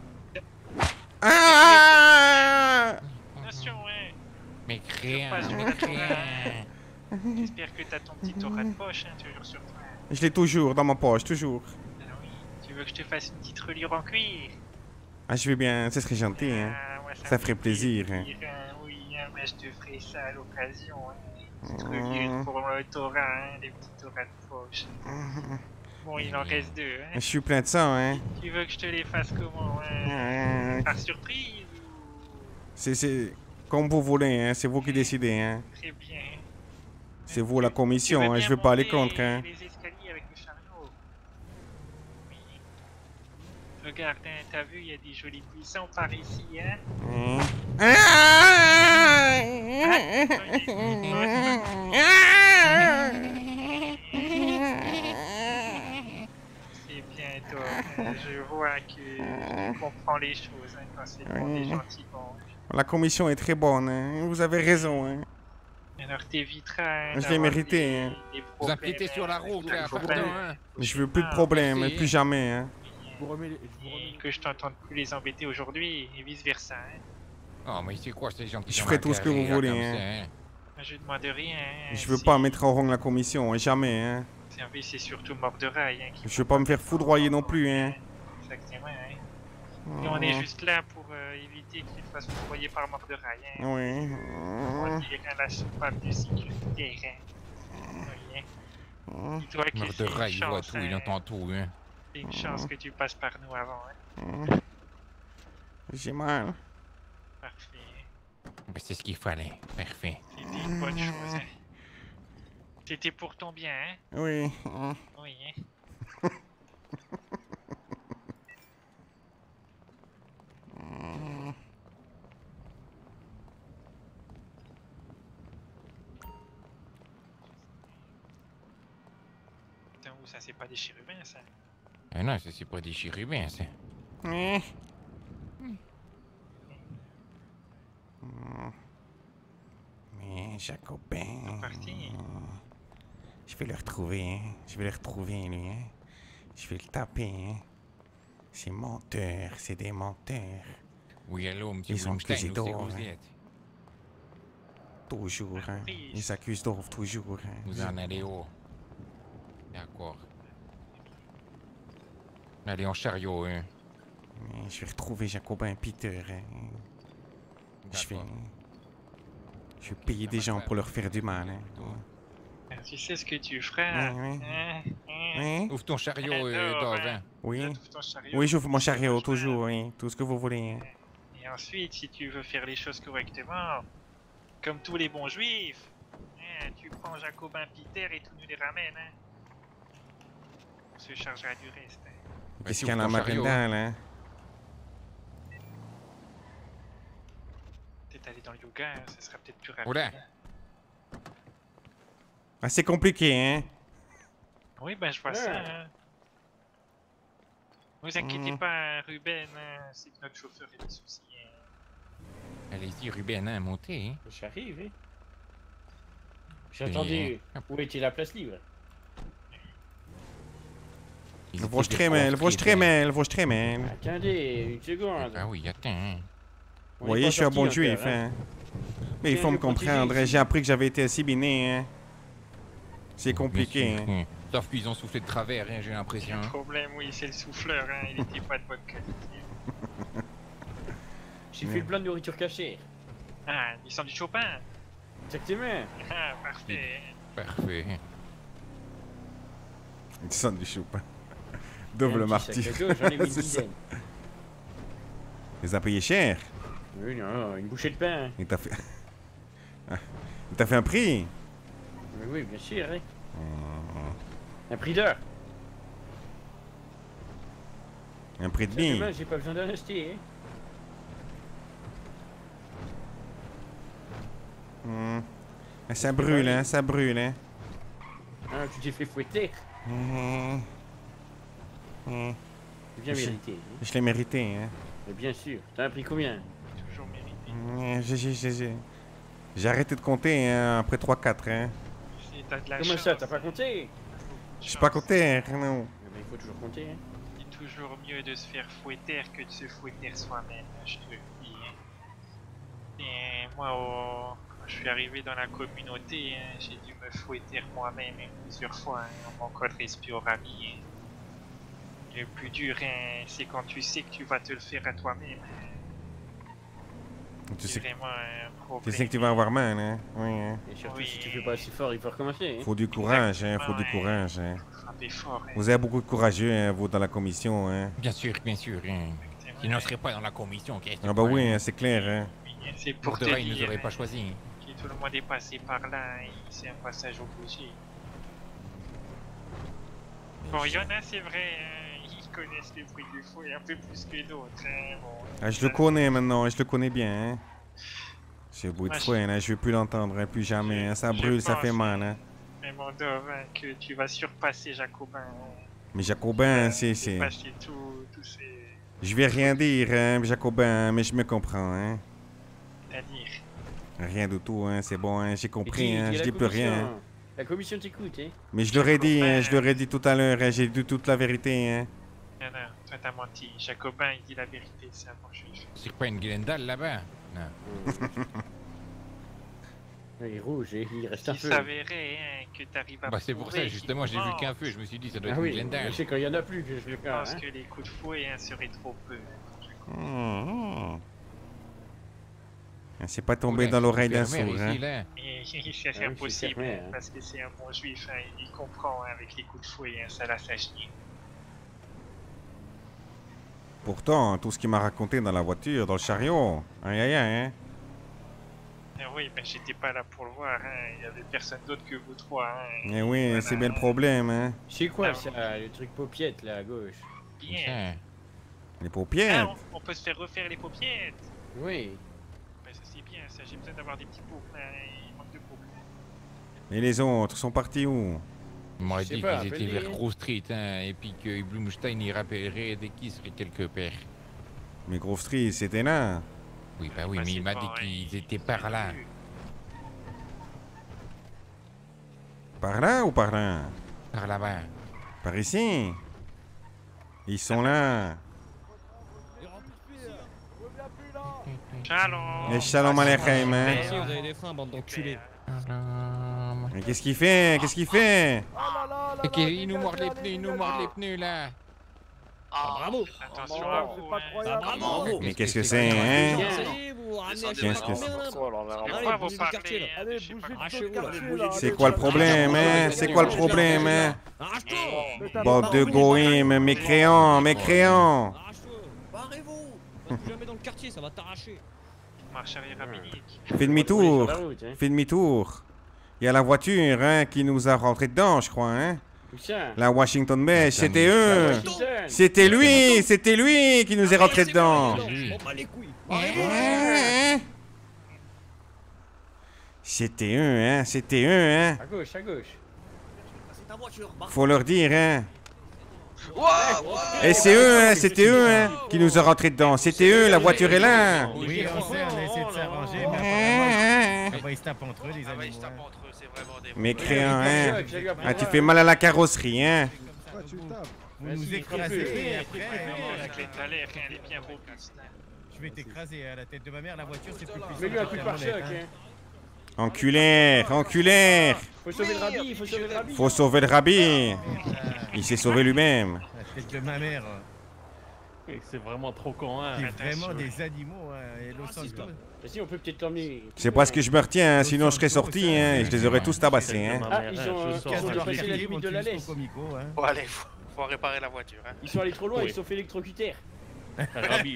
Ah! Attention, hein. Mais Jure créant, pas sur mais la Torah, créant. hein. J'espère que t'as ton petit Torah de poche, hein, toujours sur toi. Je l'ai toujours dans ma poche, toujours. Ah oui, tu veux que je te fasse une petite reliure en cuir? Ah, je vais bien, ça serait gentil, hein. Ah, moi, Ça me ferait plaisir, hein. plaisir, hein. Oui, hein, mais je te ferai ça à l'occasion. Hein. Une petite Mmh. reliure pour le Torah, hein, les petits Torahs de poche. Bon, il en reste deux. Hein. Je suis plein de sang, hein. Tu veux que je te les fasse comment hein? Mmh. Par surprise ou... C'est, c'est comme vous voulez, hein. C'est vous qui décidez, hein. Très bien. C'est vous la Tu commission, veux hein. bien Je veux pas aller monter contre, hein. les escaliers avec le chariot? Oui. Regarde, hein, t'as vu, il y a des jolis buissons par ici, hein? Mmh. C'est bien, toi. hein. Je vois que tu comprends les choses hein, quand c'est bon et gentiment. La commission est très bonne, hein. Vous avez raison, hein. Alors t'éviteras. hein, Je l'ai d'avoir mérité, des- hein. des Vous problèmes, empiétez sur la hein, route, des là, problèmes. pardon, hein. Je veux plus de problèmes, merci. plus jamais, hein. Je vous remets les- je vous remets- Et que je t'entende plus les embêter aujourd'hui et vice versa. Hein. Oh, mais c'est quoi ces gens qui Je sont ferai tout ce que carrés, vous là, voulez, comme hein. ça, hein. Moi, je demande rien. Hein. Je veux C'est- pas mettre en rang la commission, hein. Jamais, hein. c'est- C'est surtout mort de rail. Hein, qui Je veux pas me faire foudroyer non plus, hein. Exactement. Hein. Et on est juste là pour euh, éviter qu'il te fasse foudroyer par mort de rail. Hein. Oui. On dirait la soupape de sécurité. Hein. Oui, hein. Dis-toi que Mort de c'est une rail, il voit chance, tout, il hein. entend tout, hein. C'est une chance que tu passes par nous avant. Hein. Mmh. J'ai mal. Parfait. Ben, c'est ce qu'il fallait. Parfait. C'était une bonne chose. Hein. C'était pour ton bien. Hein. Oui. Oui. Hein. Putain, où ça, c'est pas des chérubins, ça? Ah non, ça c'est pas des chérubins, ça. Mmh. Mais Jacobin. Parti. Je vais le retrouver, hein. Je vais le retrouver, lui, hein. Je vais le taper, hein. C'est menteur, c'est des menteurs. Oui, allô, monsieur Ils ont Blumstein, accusé où c'est que d'or, vous hein. êtes? Toujours, hein. Ils accusent d'or, toujours, hein. Vous en allez où? D'accord. Allez en chariot, hein. Mais je vais retrouver Jacobin Peter, hein. Je vais... Je vais payer des gens pour leur faire du mal, hein. Alors, tu sais ce que tu feras? Oui, oui. Hein? Hein? Oui. Ouvre ton chariot, euh, Alors, Dove, hein. hein. Oui. Ouvre ton chariot. Oui, j'ouvre mon chariot, toujours, oui. Tout ce que vous voulez, hein. Et ensuite, si tu veux faire les choses correctement, comme tous les bons juifs, hein, tu prends Jacobin Peter et tu nous les ramènes. Hein. On se chargera du reste. Hein. Qu'est-ce tu qu'il y a ouvres dans ton ma chariot, pendant, là? T'es d'aller dans le yoga, hein, ça sera peut-être plus rapide. Oula. Ah, c'est compliqué, hein. Oui, ben je vois Ouais. ça. Hein. Vous inquiétez Mhm. pas, Ruben, hein, c'est que notre chauffeur a des soucis. Hein. Allez-y, Ruben, hein, montez. Hein. J'arrive, hein. J'ai entendu. Où était la place libre? Ils Le étaient vos des trémel, le vos profs, trémel, le vos trémel. Attendez, une seconde. Ah oui, attends. hein. Vous On est voyez, pas je suis un sorti bon encore, juif, hein. hein. Mais il Tiens, faut me le protégé comprendre, ici. j'ai appris que j'avais été assimilé, hein. C'est compliqué, Bien sûr, hein. hein. Sauf qu'ils ont soufflé de travers, hein, j'ai l'impression. Le problème, oui, c'est le souffleur, hein, il était pas de bonne qualité. J'ai fait le plan de nourriture cachée. Ah, ils sont du Chopin. Exactement. Ah, parfait. Parfait. Ils sont du chou, double Un petit martyr. sac à dos, j'en ai mis une C'est ça. dizaine. Il les a payés cher. Oui, non, une bouchée de pain. Il t'a fait... Ah. Il t'a fait un prix. Oui, oui, bien sûr, hein. Oh. Un prix d'heure. Un prix de Ça, bille. demain, j'ai pas besoin d'en acheter, hein. Hmm. Ah, ça brûle, hein, ça brûle, hein. Ah, tu t'es fait fouetter. Hmm. Hmm. C'est bien Je- mérité. Hein. Je l'ai mérité, hein. Mais bien sûr. T'as un prix combien? Toujours mérité. Hmm, J'ai j'ai- j'ai- j'ai- j'ai arrêté de compter, hein, après trois quatre, hein. Si t'as de la Comment chance, ça, t'as pas compté? Je suis pas compté, hein, non. Mais il faut toujours compter, hein. C'est toujours mieux de se faire fouetter que de se fouetter soi-même, je te le dis. hein. Et moi, au- quand je suis arrivé dans la communauté, hein, j'ai dû me fouetter moi-même hein, plusieurs fois hein, en manquant de respect au rami. hein. Le plus dur, hein, c'est quand tu sais que tu vas te le faire à toi-même. hein. Tu C'est sais, vraiment un tu problème. sais que tu vas avoir mal, hein. Oui, hein. Et surtout, Oui. si tu fais pas assez fort, il faut recommencer, hein. Faut du courage, hein, faut du Exactement, courage, hein. Frapper fort. hein. Vous avez beaucoup de courageux, hein, vous, dans la commission, hein. Bien sûr, bien sûr. Hein. Ils n'en seraient pas dans la commission. qu'est-ce que Ah bah tu oui, crois, hein, c'est clair, hein. C'est Pour pour de te vrai, ils nous dire auraient pas hein, choisis. hein. que tout le monde est passé par là, et c'est un passage obligé. Bon, il y en a, c'est vrai, hein, ils connaissent les bruits du fouet un peu plus que d'autres. Hein, bon, Ah, je le connais maintenant, je le connais bien, hein. C'est le bruit de Moi, je- fouet, là, je veux plus l'entendre, hein, plus jamais, hein. Ça je brûle, ça pense, fait mal, hein. Mais mon Dove, hein, que tu vas surpasser Jacobin. hein. Mais Jacobin, c'est... c'est... Dépasser tout, tous ces... Je vais rien dire, hein, Jacobin, mais je me comprends, hein. C'est-à-dire... Rien du tout, hein, c'est bon, hein, j'ai Et compris, dis- hein, dis je la dis plus rien. commission. hein. La commission t'écoute, hein. Mais je leur ai dit, hein, je Jacobin. leur ai dit tout à l'heure, hein, j'ai dit toute la vérité, hein. Non, non, toi t'as menti. Jacobin, il dit la vérité, c'est un bon juif. C'est pas une Glendale là-bas. Non. Il est rouge, et il reste un Si feu. s'avérait hein, que t'arrives à Bah c'est pour prouver ça, justement, qu'il j'ai vu ment, qu'un feu, je me suis dit, ça doit Ah être oui, une Glendale. je sais quand il y en a plus que je Je le perds, pense hein. que les coups de fouet hein, seraient trop peu. Mmh. C'est pas tombé Oula, dans c'est l'oreille d'un fermé sourd, ici, hein. là. Et c'est Ah oui, c'est impossible, fermé, hein, hein. parce que c'est un bon juif, hein, il comprend hein, avec les coups de fouet, hein, ça la sache ni. Pourtant, tout ce qu'il m'a raconté dans la voiture, dans le chariot, aïe aïe aïe, hein. Eh oui, ben j'étais pas là pour le voir, hein, il y avait personne d'autre que vous trois. Hein. Eh oui, c'est bien le problème, hein. C'est quoi Ah, ça, le truc paupiette là à gauche? Bien. Les Ah, paupières. on, on peut se faire refaire les paupières. Oui. Ben ça c'est bien, ça j'ai besoin d'avoir des petits pots, hein, il manque de pots. Et les autres sont partis où? Il m'aurait Je sais dit pas, qu'ils étaient appelle-les. vers Grove Street, hein, et puis que Blumstein y rappellerait dès qu'il serait quelque part. Mais Grove Street, c'était là. Oui, bah oui, Bah, mais c'est il m'a pas, dit hein, qu'ils étaient il- par là. Par là ou par là? Par là-bas. Par ici? Ils sont là. Shalom. Et shalom aleichem, hein. Merci, vous avez des freins, bande d'enculés. Mais qu'est-ce qu'il fait? Qu'est-ce qu'il fait? Et qu'il nous mord les pneus, il nous mord les pneus là. Ah, bravo. Attention à vous, hein. Bravo. Mais qu'est-ce que c'est, hein? Allez, vous ramenez à Qu'est-ce chaque que fois, c'est? merde. Pourquoi Allez, vous bougez du parlez quartier là. hein, de je sais pas quoi. Arrachez-vous là. C'est quoi le problème, hein? C'est quoi le problème, hein? Arrache-toi. Bande de goïms, mécréants, mécréants. Arrache-toi. Barrez-vous. Va plus jamais dans le quartier, ça va t'arracher. Marche arrière rabbinique. Fais demi-tour. Fais demi-tour. Il y a la voiture, hein, qui nous a rentré dedans, je crois, hein? La Washington Beige, c'était eux. C'était lui, c'était lui qui nous est rentré dedans. On bat les couilles. Hein? C'était eux, hein. C'était eux, hein. À gauche, à gauche. C'est ta voiture, Marc. Faut leur dire, hein. Wow, wow. Et c'est eux, hein. C'était eux, hein, qui nous ont rentré dedans. C'était eux, la voiture est là. Oui, on sait, on a essayé de s'arranger, mais apparemment, ils se tapent entre eux, les Ah bah, ils animaux. se tapent entre eux, c'est vraiment des... Mécréant, hein. Ah, tu fais mal à la carrosserie, hein. Pourquoi tu tapes? Vous nous écrasez et après... La clé de l'air, elle est bien robuste. Je vais t'écraser à la tête de ma mère, la voiture c'est plus puissant. Mets-lui un coup de pare-choc, hein. Enculère, enculère. Faut sauver le rabbi, faut sauver le rabbi. Faut sauver le rabbi. Il s'est sauvé lui-même. La tête de ma mère. C'est vraiment trop con, hein. C'est vraiment des animaux, hein. Et Los Santos. Si, on peut peut-être l'emmener. C'est parce que je me retiens, hein, sinon je serais sorti, hein, et je les aurais tous tabassés, hein. Ah, ils ont, euh, ils ont dépassé la limite de la laisse. Bon, allez, faut, faut réparer la voiture, hein. Ils sont allés trop loin, Oui. ils se sont fait électrocuter. Rabbi.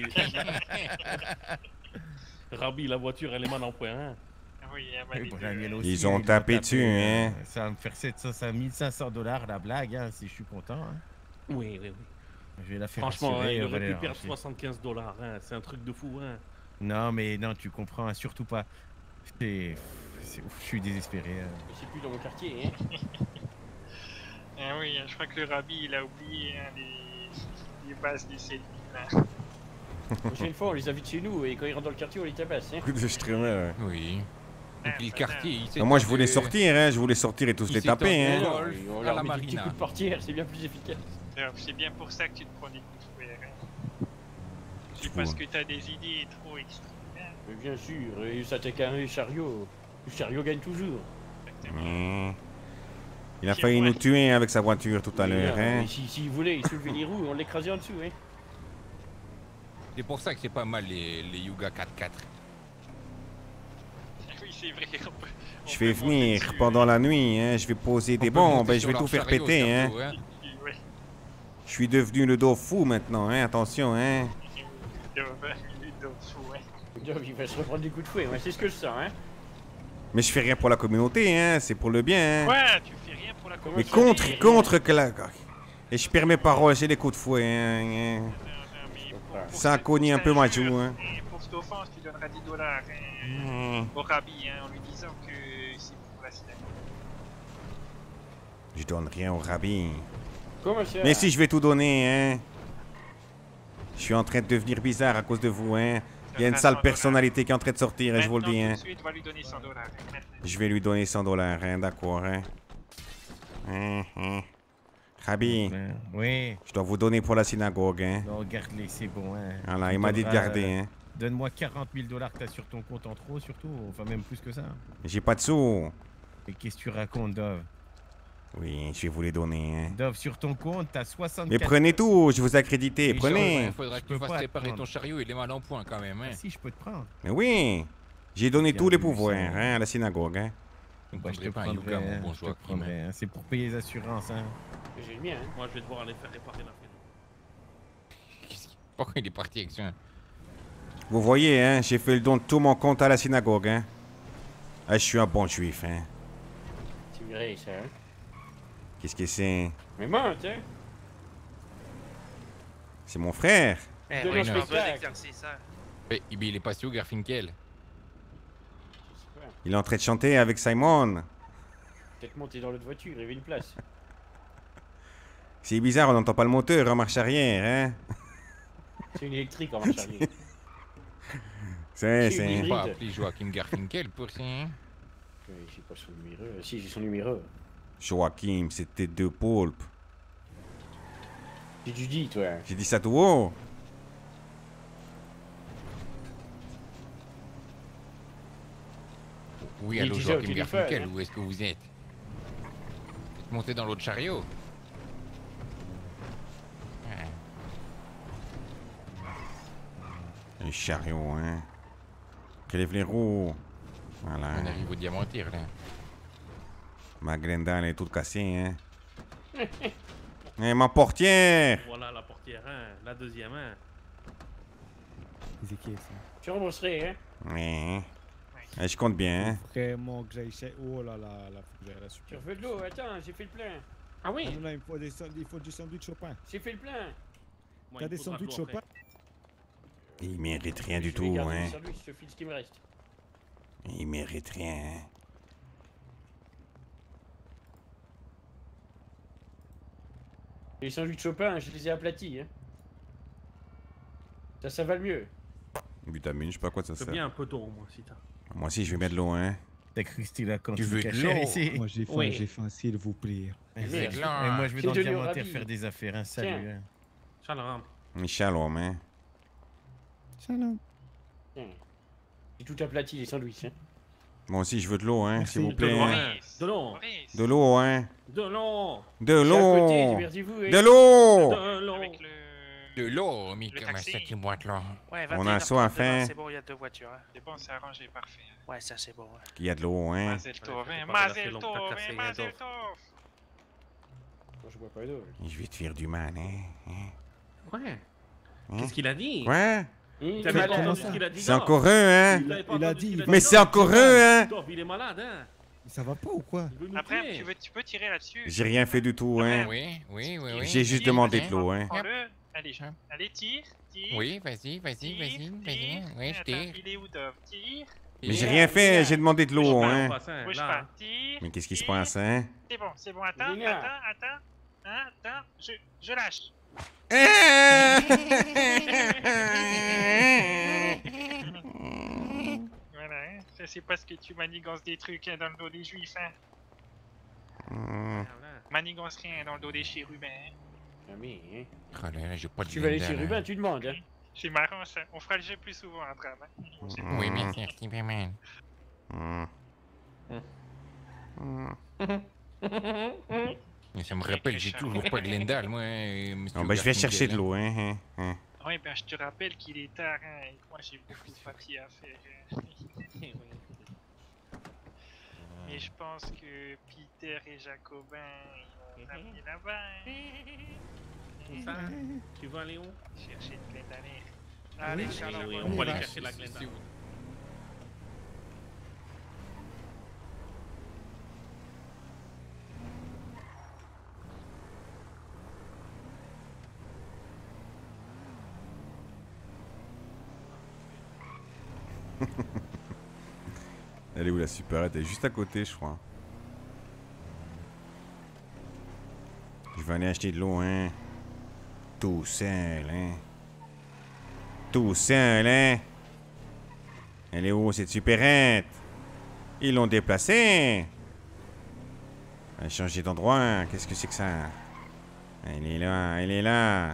Rabbi, la voiture, elle est mal en point, hein. Oui, Oui, pour la mienne aussi, Ils ont m'ont tapé dessus, hein. Ça va me faire sept cents, mille cinq cents dollars la blague, hein, si je suis content. Hein. Oui, oui, oui. Je vais la faire Franchement, assurer, hein, il on va aurait pu la perdre racheter. soixante-quinze dollars, hein. C'est un truc de fou, hein. Non, mais non, tu comprends, hein, surtout pas. C'est... c'est ouf, je suis désespéré. hein. C'est plus dans mon quartier, hein. Ah oui, je crois que le rabbi, il a oublié hein, les... les bases des cellules. Hein. La prochaine fois, on les invite chez nous et quand ils rentrent dans le quartier, on les tabasse, hein. Coup de streamer, ouais. Oui. Et puis le quartier, il s'est Non, moi je voulais tendu- sortir, hein, je voulais sortir et tous il les s'est taper, tendu hein. au golf, On à leur la met des petits marina. coups de portière, c'est bien plus efficace. Alors, C'est bien pour ça que tu te prends des coups de fouet. Hein. C'est fou, parce hein. que t'as des idées trop extrêmes. Hein. Mais bien sûr, et ça t'attaque un chariot. Le chariot gagne toujours. Mmh. Il a failli nous tuer avec sa voiture tout à l'heure, hein. Et si, si voulait, il soulevait les roues, on l'écrasait en dessous, hein. C'est pour ça que c'est pas mal les, les Yuga quatre quatre. Oui, c'est vrai. on peut- on Je peut vais monter venir dessus, pendant la nuit, hein. Je vais poser des On peut bombes monter et je sur vais leur tout faire chariot, péter, hein. surtout, hein. hein. Ouais. Je suis devenu le dos fou maintenant, hein. Attention, hein. Dove, il est dove fou, hein. Dove, il va se reprendre des coups de fouet, ouais, c'est ce que je sens, hein. Mais je fais rien pour la communauté, hein. C'est pour le bien, hein. Ouais, tu fais rien pour la Mais communauté. contre, contre que la... Et je perds mes paroles, j'ai des coups de fouet, hein. Non, non, mais pour- pour Ça a ce- cogné pour un peu cette ma injure, joue, hein. hein, Pour cette offense, tu donneras dix dollars hein, Mmh. au rabbi hein, en lui disant que c'est pour la synagogue. Je donne rien au rabbi. Comment ça? Mais si je vais tout donner, hein. Je suis en train de devenir bizarre à cause de vous, hein. Il y a une sale personnalité qui est en train de sortir, hein, je vous le dis, hein. Tout de suite, va lui donner cent dollars. hein, maintenant. Je vais lui donner cent dollars, hein, d'accord, hein. Hein, hein. Rabbi, Ben, oui, je dois vous donner pour la synagogue, hein. non, garde-les, c'est bon. Hein. Voilà, Tu il m'a dit de donneras, garder, euh, hein. Donne-moi quarante mille dollars que t'as sur ton compte en trop, surtout. Enfin, même plus que ça. J'ai pas de sous. Et qu'est-ce que tu racontes, Dove? Oui, je vais vous les donner, hein. Dove, sur ton compte, t'as soixante-quatre... Mais prenez tout, je vous ai accrédité, Michel, prenez. Il faudra que peux tu fasses pas te réparer ton prendre. chariot, il est mal en point quand même. Hein. Ah, si, je peux te prendre. Mais oui, j'ai donné tous les Regarde, pouvoirs, Lucien. hein, à la synagogue, hein. Vous ne Bah, je te prendrez pas un prendrai, Yuga, mon hein, bon je te Joachim. prendrai, hein. C'est pour payer les assurances, hein. J'ai le mien, hein. Moi, je vais devoir aller faire réparer la fenêtre. Pourquoi il est parti avec ça? Vous voyez, hein, j'ai fait le don de tout mon compte à la synagogue, hein. Ah, je suis un bon juif, hein. C'est vrai, ça, hein. Qu'est-ce que c'est? Mais monte, hein. C'est mon frère. Eh, Donne ouais, un c'est un bon spectacle. exercice, hein. Mais il est passé où, Garfinkel? Il est en train de chanter avec Simon. Peut-être monter dans l'autre voiture, il y avait une place. C'est bizarre, on n'entend pas le moteur en marche arrière, hein. C'est une électrique en marche arrière. C'est, C'est c'est... une On va hybride. appeler Joachim Garfinkel pour ça. Hein? Euh, J'ai pas son numéro. Euh, Si, j'ai son numéro. Joachim, c'était deux poulpes. J'ai du dit, toi. J'ai dit ça tout haut. Oui, Il allô, disait au Joachim téléphone, Garfinkel, hein. où est-ce que vous êtes? Vous êtes monté dans l'autre chariot? Un chariot, hein. Crève les roues. Voilà. On arrive au diamantir, là. Ma glenda, elle est toute cassée, hein. Eh, ma portière! Voilà la portière, hein. La deuxième, hein. C'est qui ça? Tu rembourserais, hein. Ouais. Eh, je compte bien, hein. Vraiment que j'aille chez. Oh là là, là, faut que j'aille à la Tu super. refais de l'eau, attends, j'ai fait le plein. Ah oui? Non, non, il faut des, sand- il faut du sandwich au pain. J'ai fait le plein. Moi, T'as il des me faudra de sandwichs l'eau au pain? après. Il mérite rien du Je vais tout, garder hein. le sandwich, je te file ce qui me reste. Il mérite rien, hein. Les sandwichs Chopin, je les ai aplatis. Hein. Ça, ça va le mieux. Vitamine, je sais pas à quoi ça C'est sert. bien un peu tôt, moi, si t'as. Moi aussi, je vais mettre de l'eau, hein. T'as cru que c'était la cantine veux de cachère l'eau? ici? Moi j'ai faim, Oui. j'ai faim, s'il vous plaît. Et C'est de l'or. moi je vais J'ai dans le de l'eau diamantaire rapide. faire des affaires, hein, salut. Tiens. hein. Shalom. Shalom, hein. Salut. Tiens. J'ai tout aplati les sandwichs. Hein. Moi aussi, je veux de l'eau, hein, s'il vous De plaît. l'eau, hein. hein. De l'eau. Maurice. De l'eau, hein. De l'eau. De Je suis à côté, l'eau. divertissez-vous. hein. De l'eau. De l'eau. Avec le... De l'eau, mais Le comment taxi. ça qui boite là? Ouais, On a soif, hein. C'est bon, il y a deux voitures. Hein. C'est bon, c'est arrangé, parfait. Ouais, ça c'est bon. Ouais. Il y a de l'eau, hein. Mazel tov, Ouais, hein, faut pas Mazel regarder tov, longtemps, hein, casser Mazel les tov. Moi, je bois pas d'eau. Je vais te faire du mal, hein. hein. Ouais. Hein? Qu'est-ce qu'il a dit? Ouais. Hum, T'avais pas malade. entendu ce qu'il a dit? C'est non? encore eux, hein. T'avais pas Il a entendu ce dit, qu'il Mais c'est encore eux, hein. Top, il est malade, hein. Ça va pas ou quoi? Il veut nous Après, tuer. tu, veux, tu peux tirer là-dessus. J'ai rien fait du tout, hein. Oui, oui, oui, oui. J'ai juste Tire, demandé tire, de l'eau, hein. prends-le. Allez, je- allez, tire, tire. Oui, vas-y, vas-y, vas-y, vas-y. Oui, je Attends, tire. il est où, Dove? Tire. Mais j'ai rien fait, j'ai demandé de l'eau, Bouge pas, hein. on passe, hein, Bouge là. pas. Tire. Mais qu'est-ce qui se tire. passe, hein? C'est bon, c'est bon. Attends, Lina. attends, attends. Hein, attends, je, je lâche. Voilà, hein. Ça, c'est parce que tu manigances des trucs hein, dans le dos des juifs, hein. Hmm. Manigance rien dans le dos des chérubins. Hein. Ah, mais, hein. Oh là là, j'ai pas de Tu vas aller linda, chez là. Rubin, tu demandes. Hein. C'est marrant, ça. On fera le jeu plus souvent, un drame. Hein. On sait pas. Oui, merci, merci, vraiment. Hmm. Mais ça me rappelle, j'ai toujours pas de Lindal, moi. euh, monsieur Bon, ben, je vais Garfunkel, chercher de hein. l'eau, hein. hein, hein. Oui, ben je te rappelle qu'il est tard, hein, et que moi j'ai beaucoup de papiers à faire. hein. Et je pense que Peter et Jacobin ils vont ramener là-bas. Hein. Ça, tu vas aller où? Chercher une pleine d'année. Allez, Allez, Charles, Charles, oui, on on va y aller va. chercher la Glenda. Elle est où la supérette? Elle est juste à côté, je crois. Je vais aller acheter de l'eau, hein. Tout seul, hein. Tout seul, hein. Elle est où, cette supérette? Ils l'ont déplacée. Elle a changé d'endroit. Qu'est-ce que c'est que ça? Elle est là, elle est là.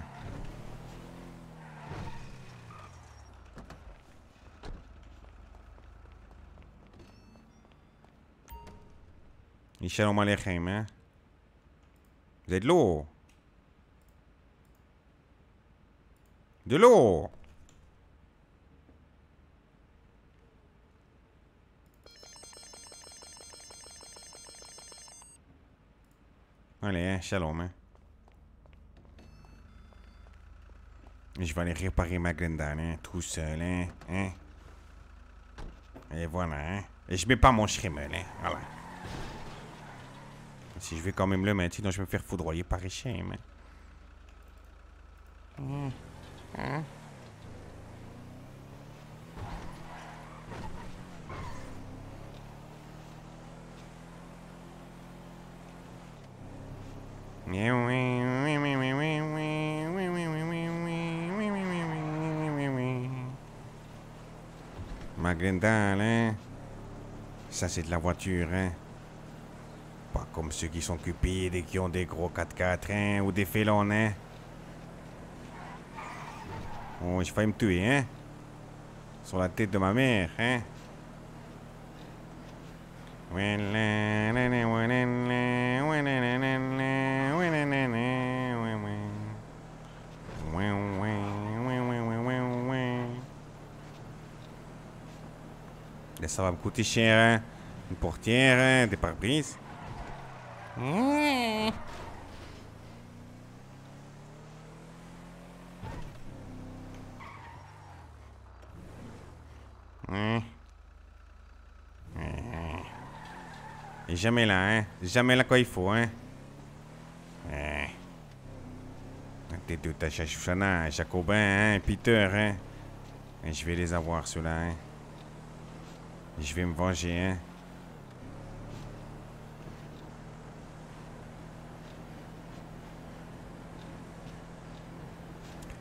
Shalom Aleichem, hein? Vous avez de l'eau? De l'eau? Allez, hein, shalom, hein? Je vais aller réparer ma glendale, hein, tout seul, hein, hein? Et voilà, hein? Et je mets pas mon schrimmel, hein, voilà. Si je vais quand même le mettre, sinon je vais me faire foudroyer par Echem. Hein? Hein? Oui, oui, oui, oui, oui, oui, oui, oui, oui, oui, oui, oui, oui, oui, oui, oui, oui. Ma Glendale, hein? Ça, c'est de la voiture, hein? Pas comme ceux qui sont cupides et qui ont des gros quatre-quatre, hein? Ou des félons, hein? Oh, j'ai failli me tuer, hein? Sur la tête de ma mère, hein? Là, ça va me coûter cher, hein? Une portière, hein? Des pare-brises. Mmh. Mmh. Mmh. Et jamais là, hein? Jamais là quand il faut, hein? Mmh. T'es deux tâches à Chouchana, Jacobin, hein? Peter, hein? Et je vais les avoir, ceux-là, hein? Je vais me venger, hein?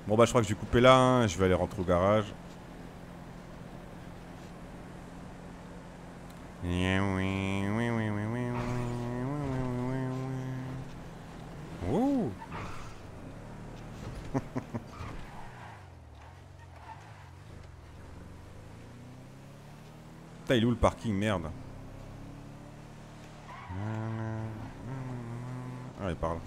Bon bah je crois que je vais couper là, hein. Je vais aller rentrer au garage. Ouh. Putain, il est où le parking, merde. Ah, il parle.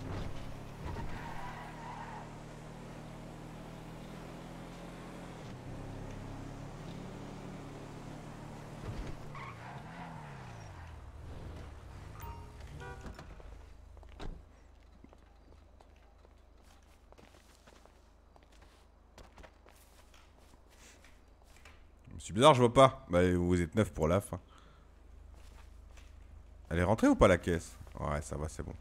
C'est bizarre, je vois pas. Bah, vous êtes neuf pour la fin. Elle est rentrée ou pas la caisse? Ouais, ça va, c'est bon.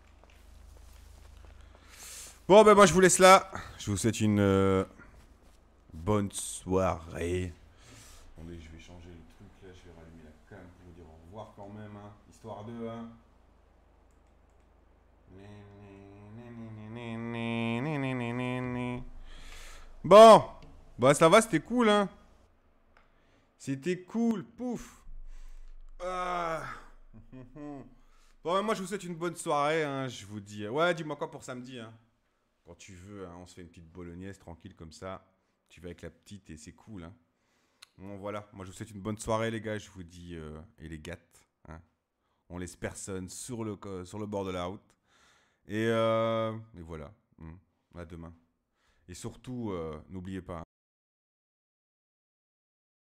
Bon, bah, moi, je vous laisse là. Je vous souhaite une euh, bonne soirée. Attendez, je vais changer le truc là. Je vais rallumer la cam pour vous dire au revoir quand même. Hein. Histoire de. Hein. Bon. Bah, ça va, c'était cool, hein. C'était cool, pouf. Ah. Bon, moi je vous souhaite une bonne soirée, hein, je vous dis. Ouais, dis-moi quoi pour samedi, hein. Quand tu veux, hein, on se fait une petite bolognaise tranquille comme ça. Tu vas avec la petite et c'est cool, hein. Bon, voilà, moi je vous souhaite une bonne soirée, les gars, je vous dis. Euh, et les gâtes, hein. On laisse personne sur le, sur le bord de la route. Et, euh, et voilà. À demain. Et surtout, euh, n'oubliez pas,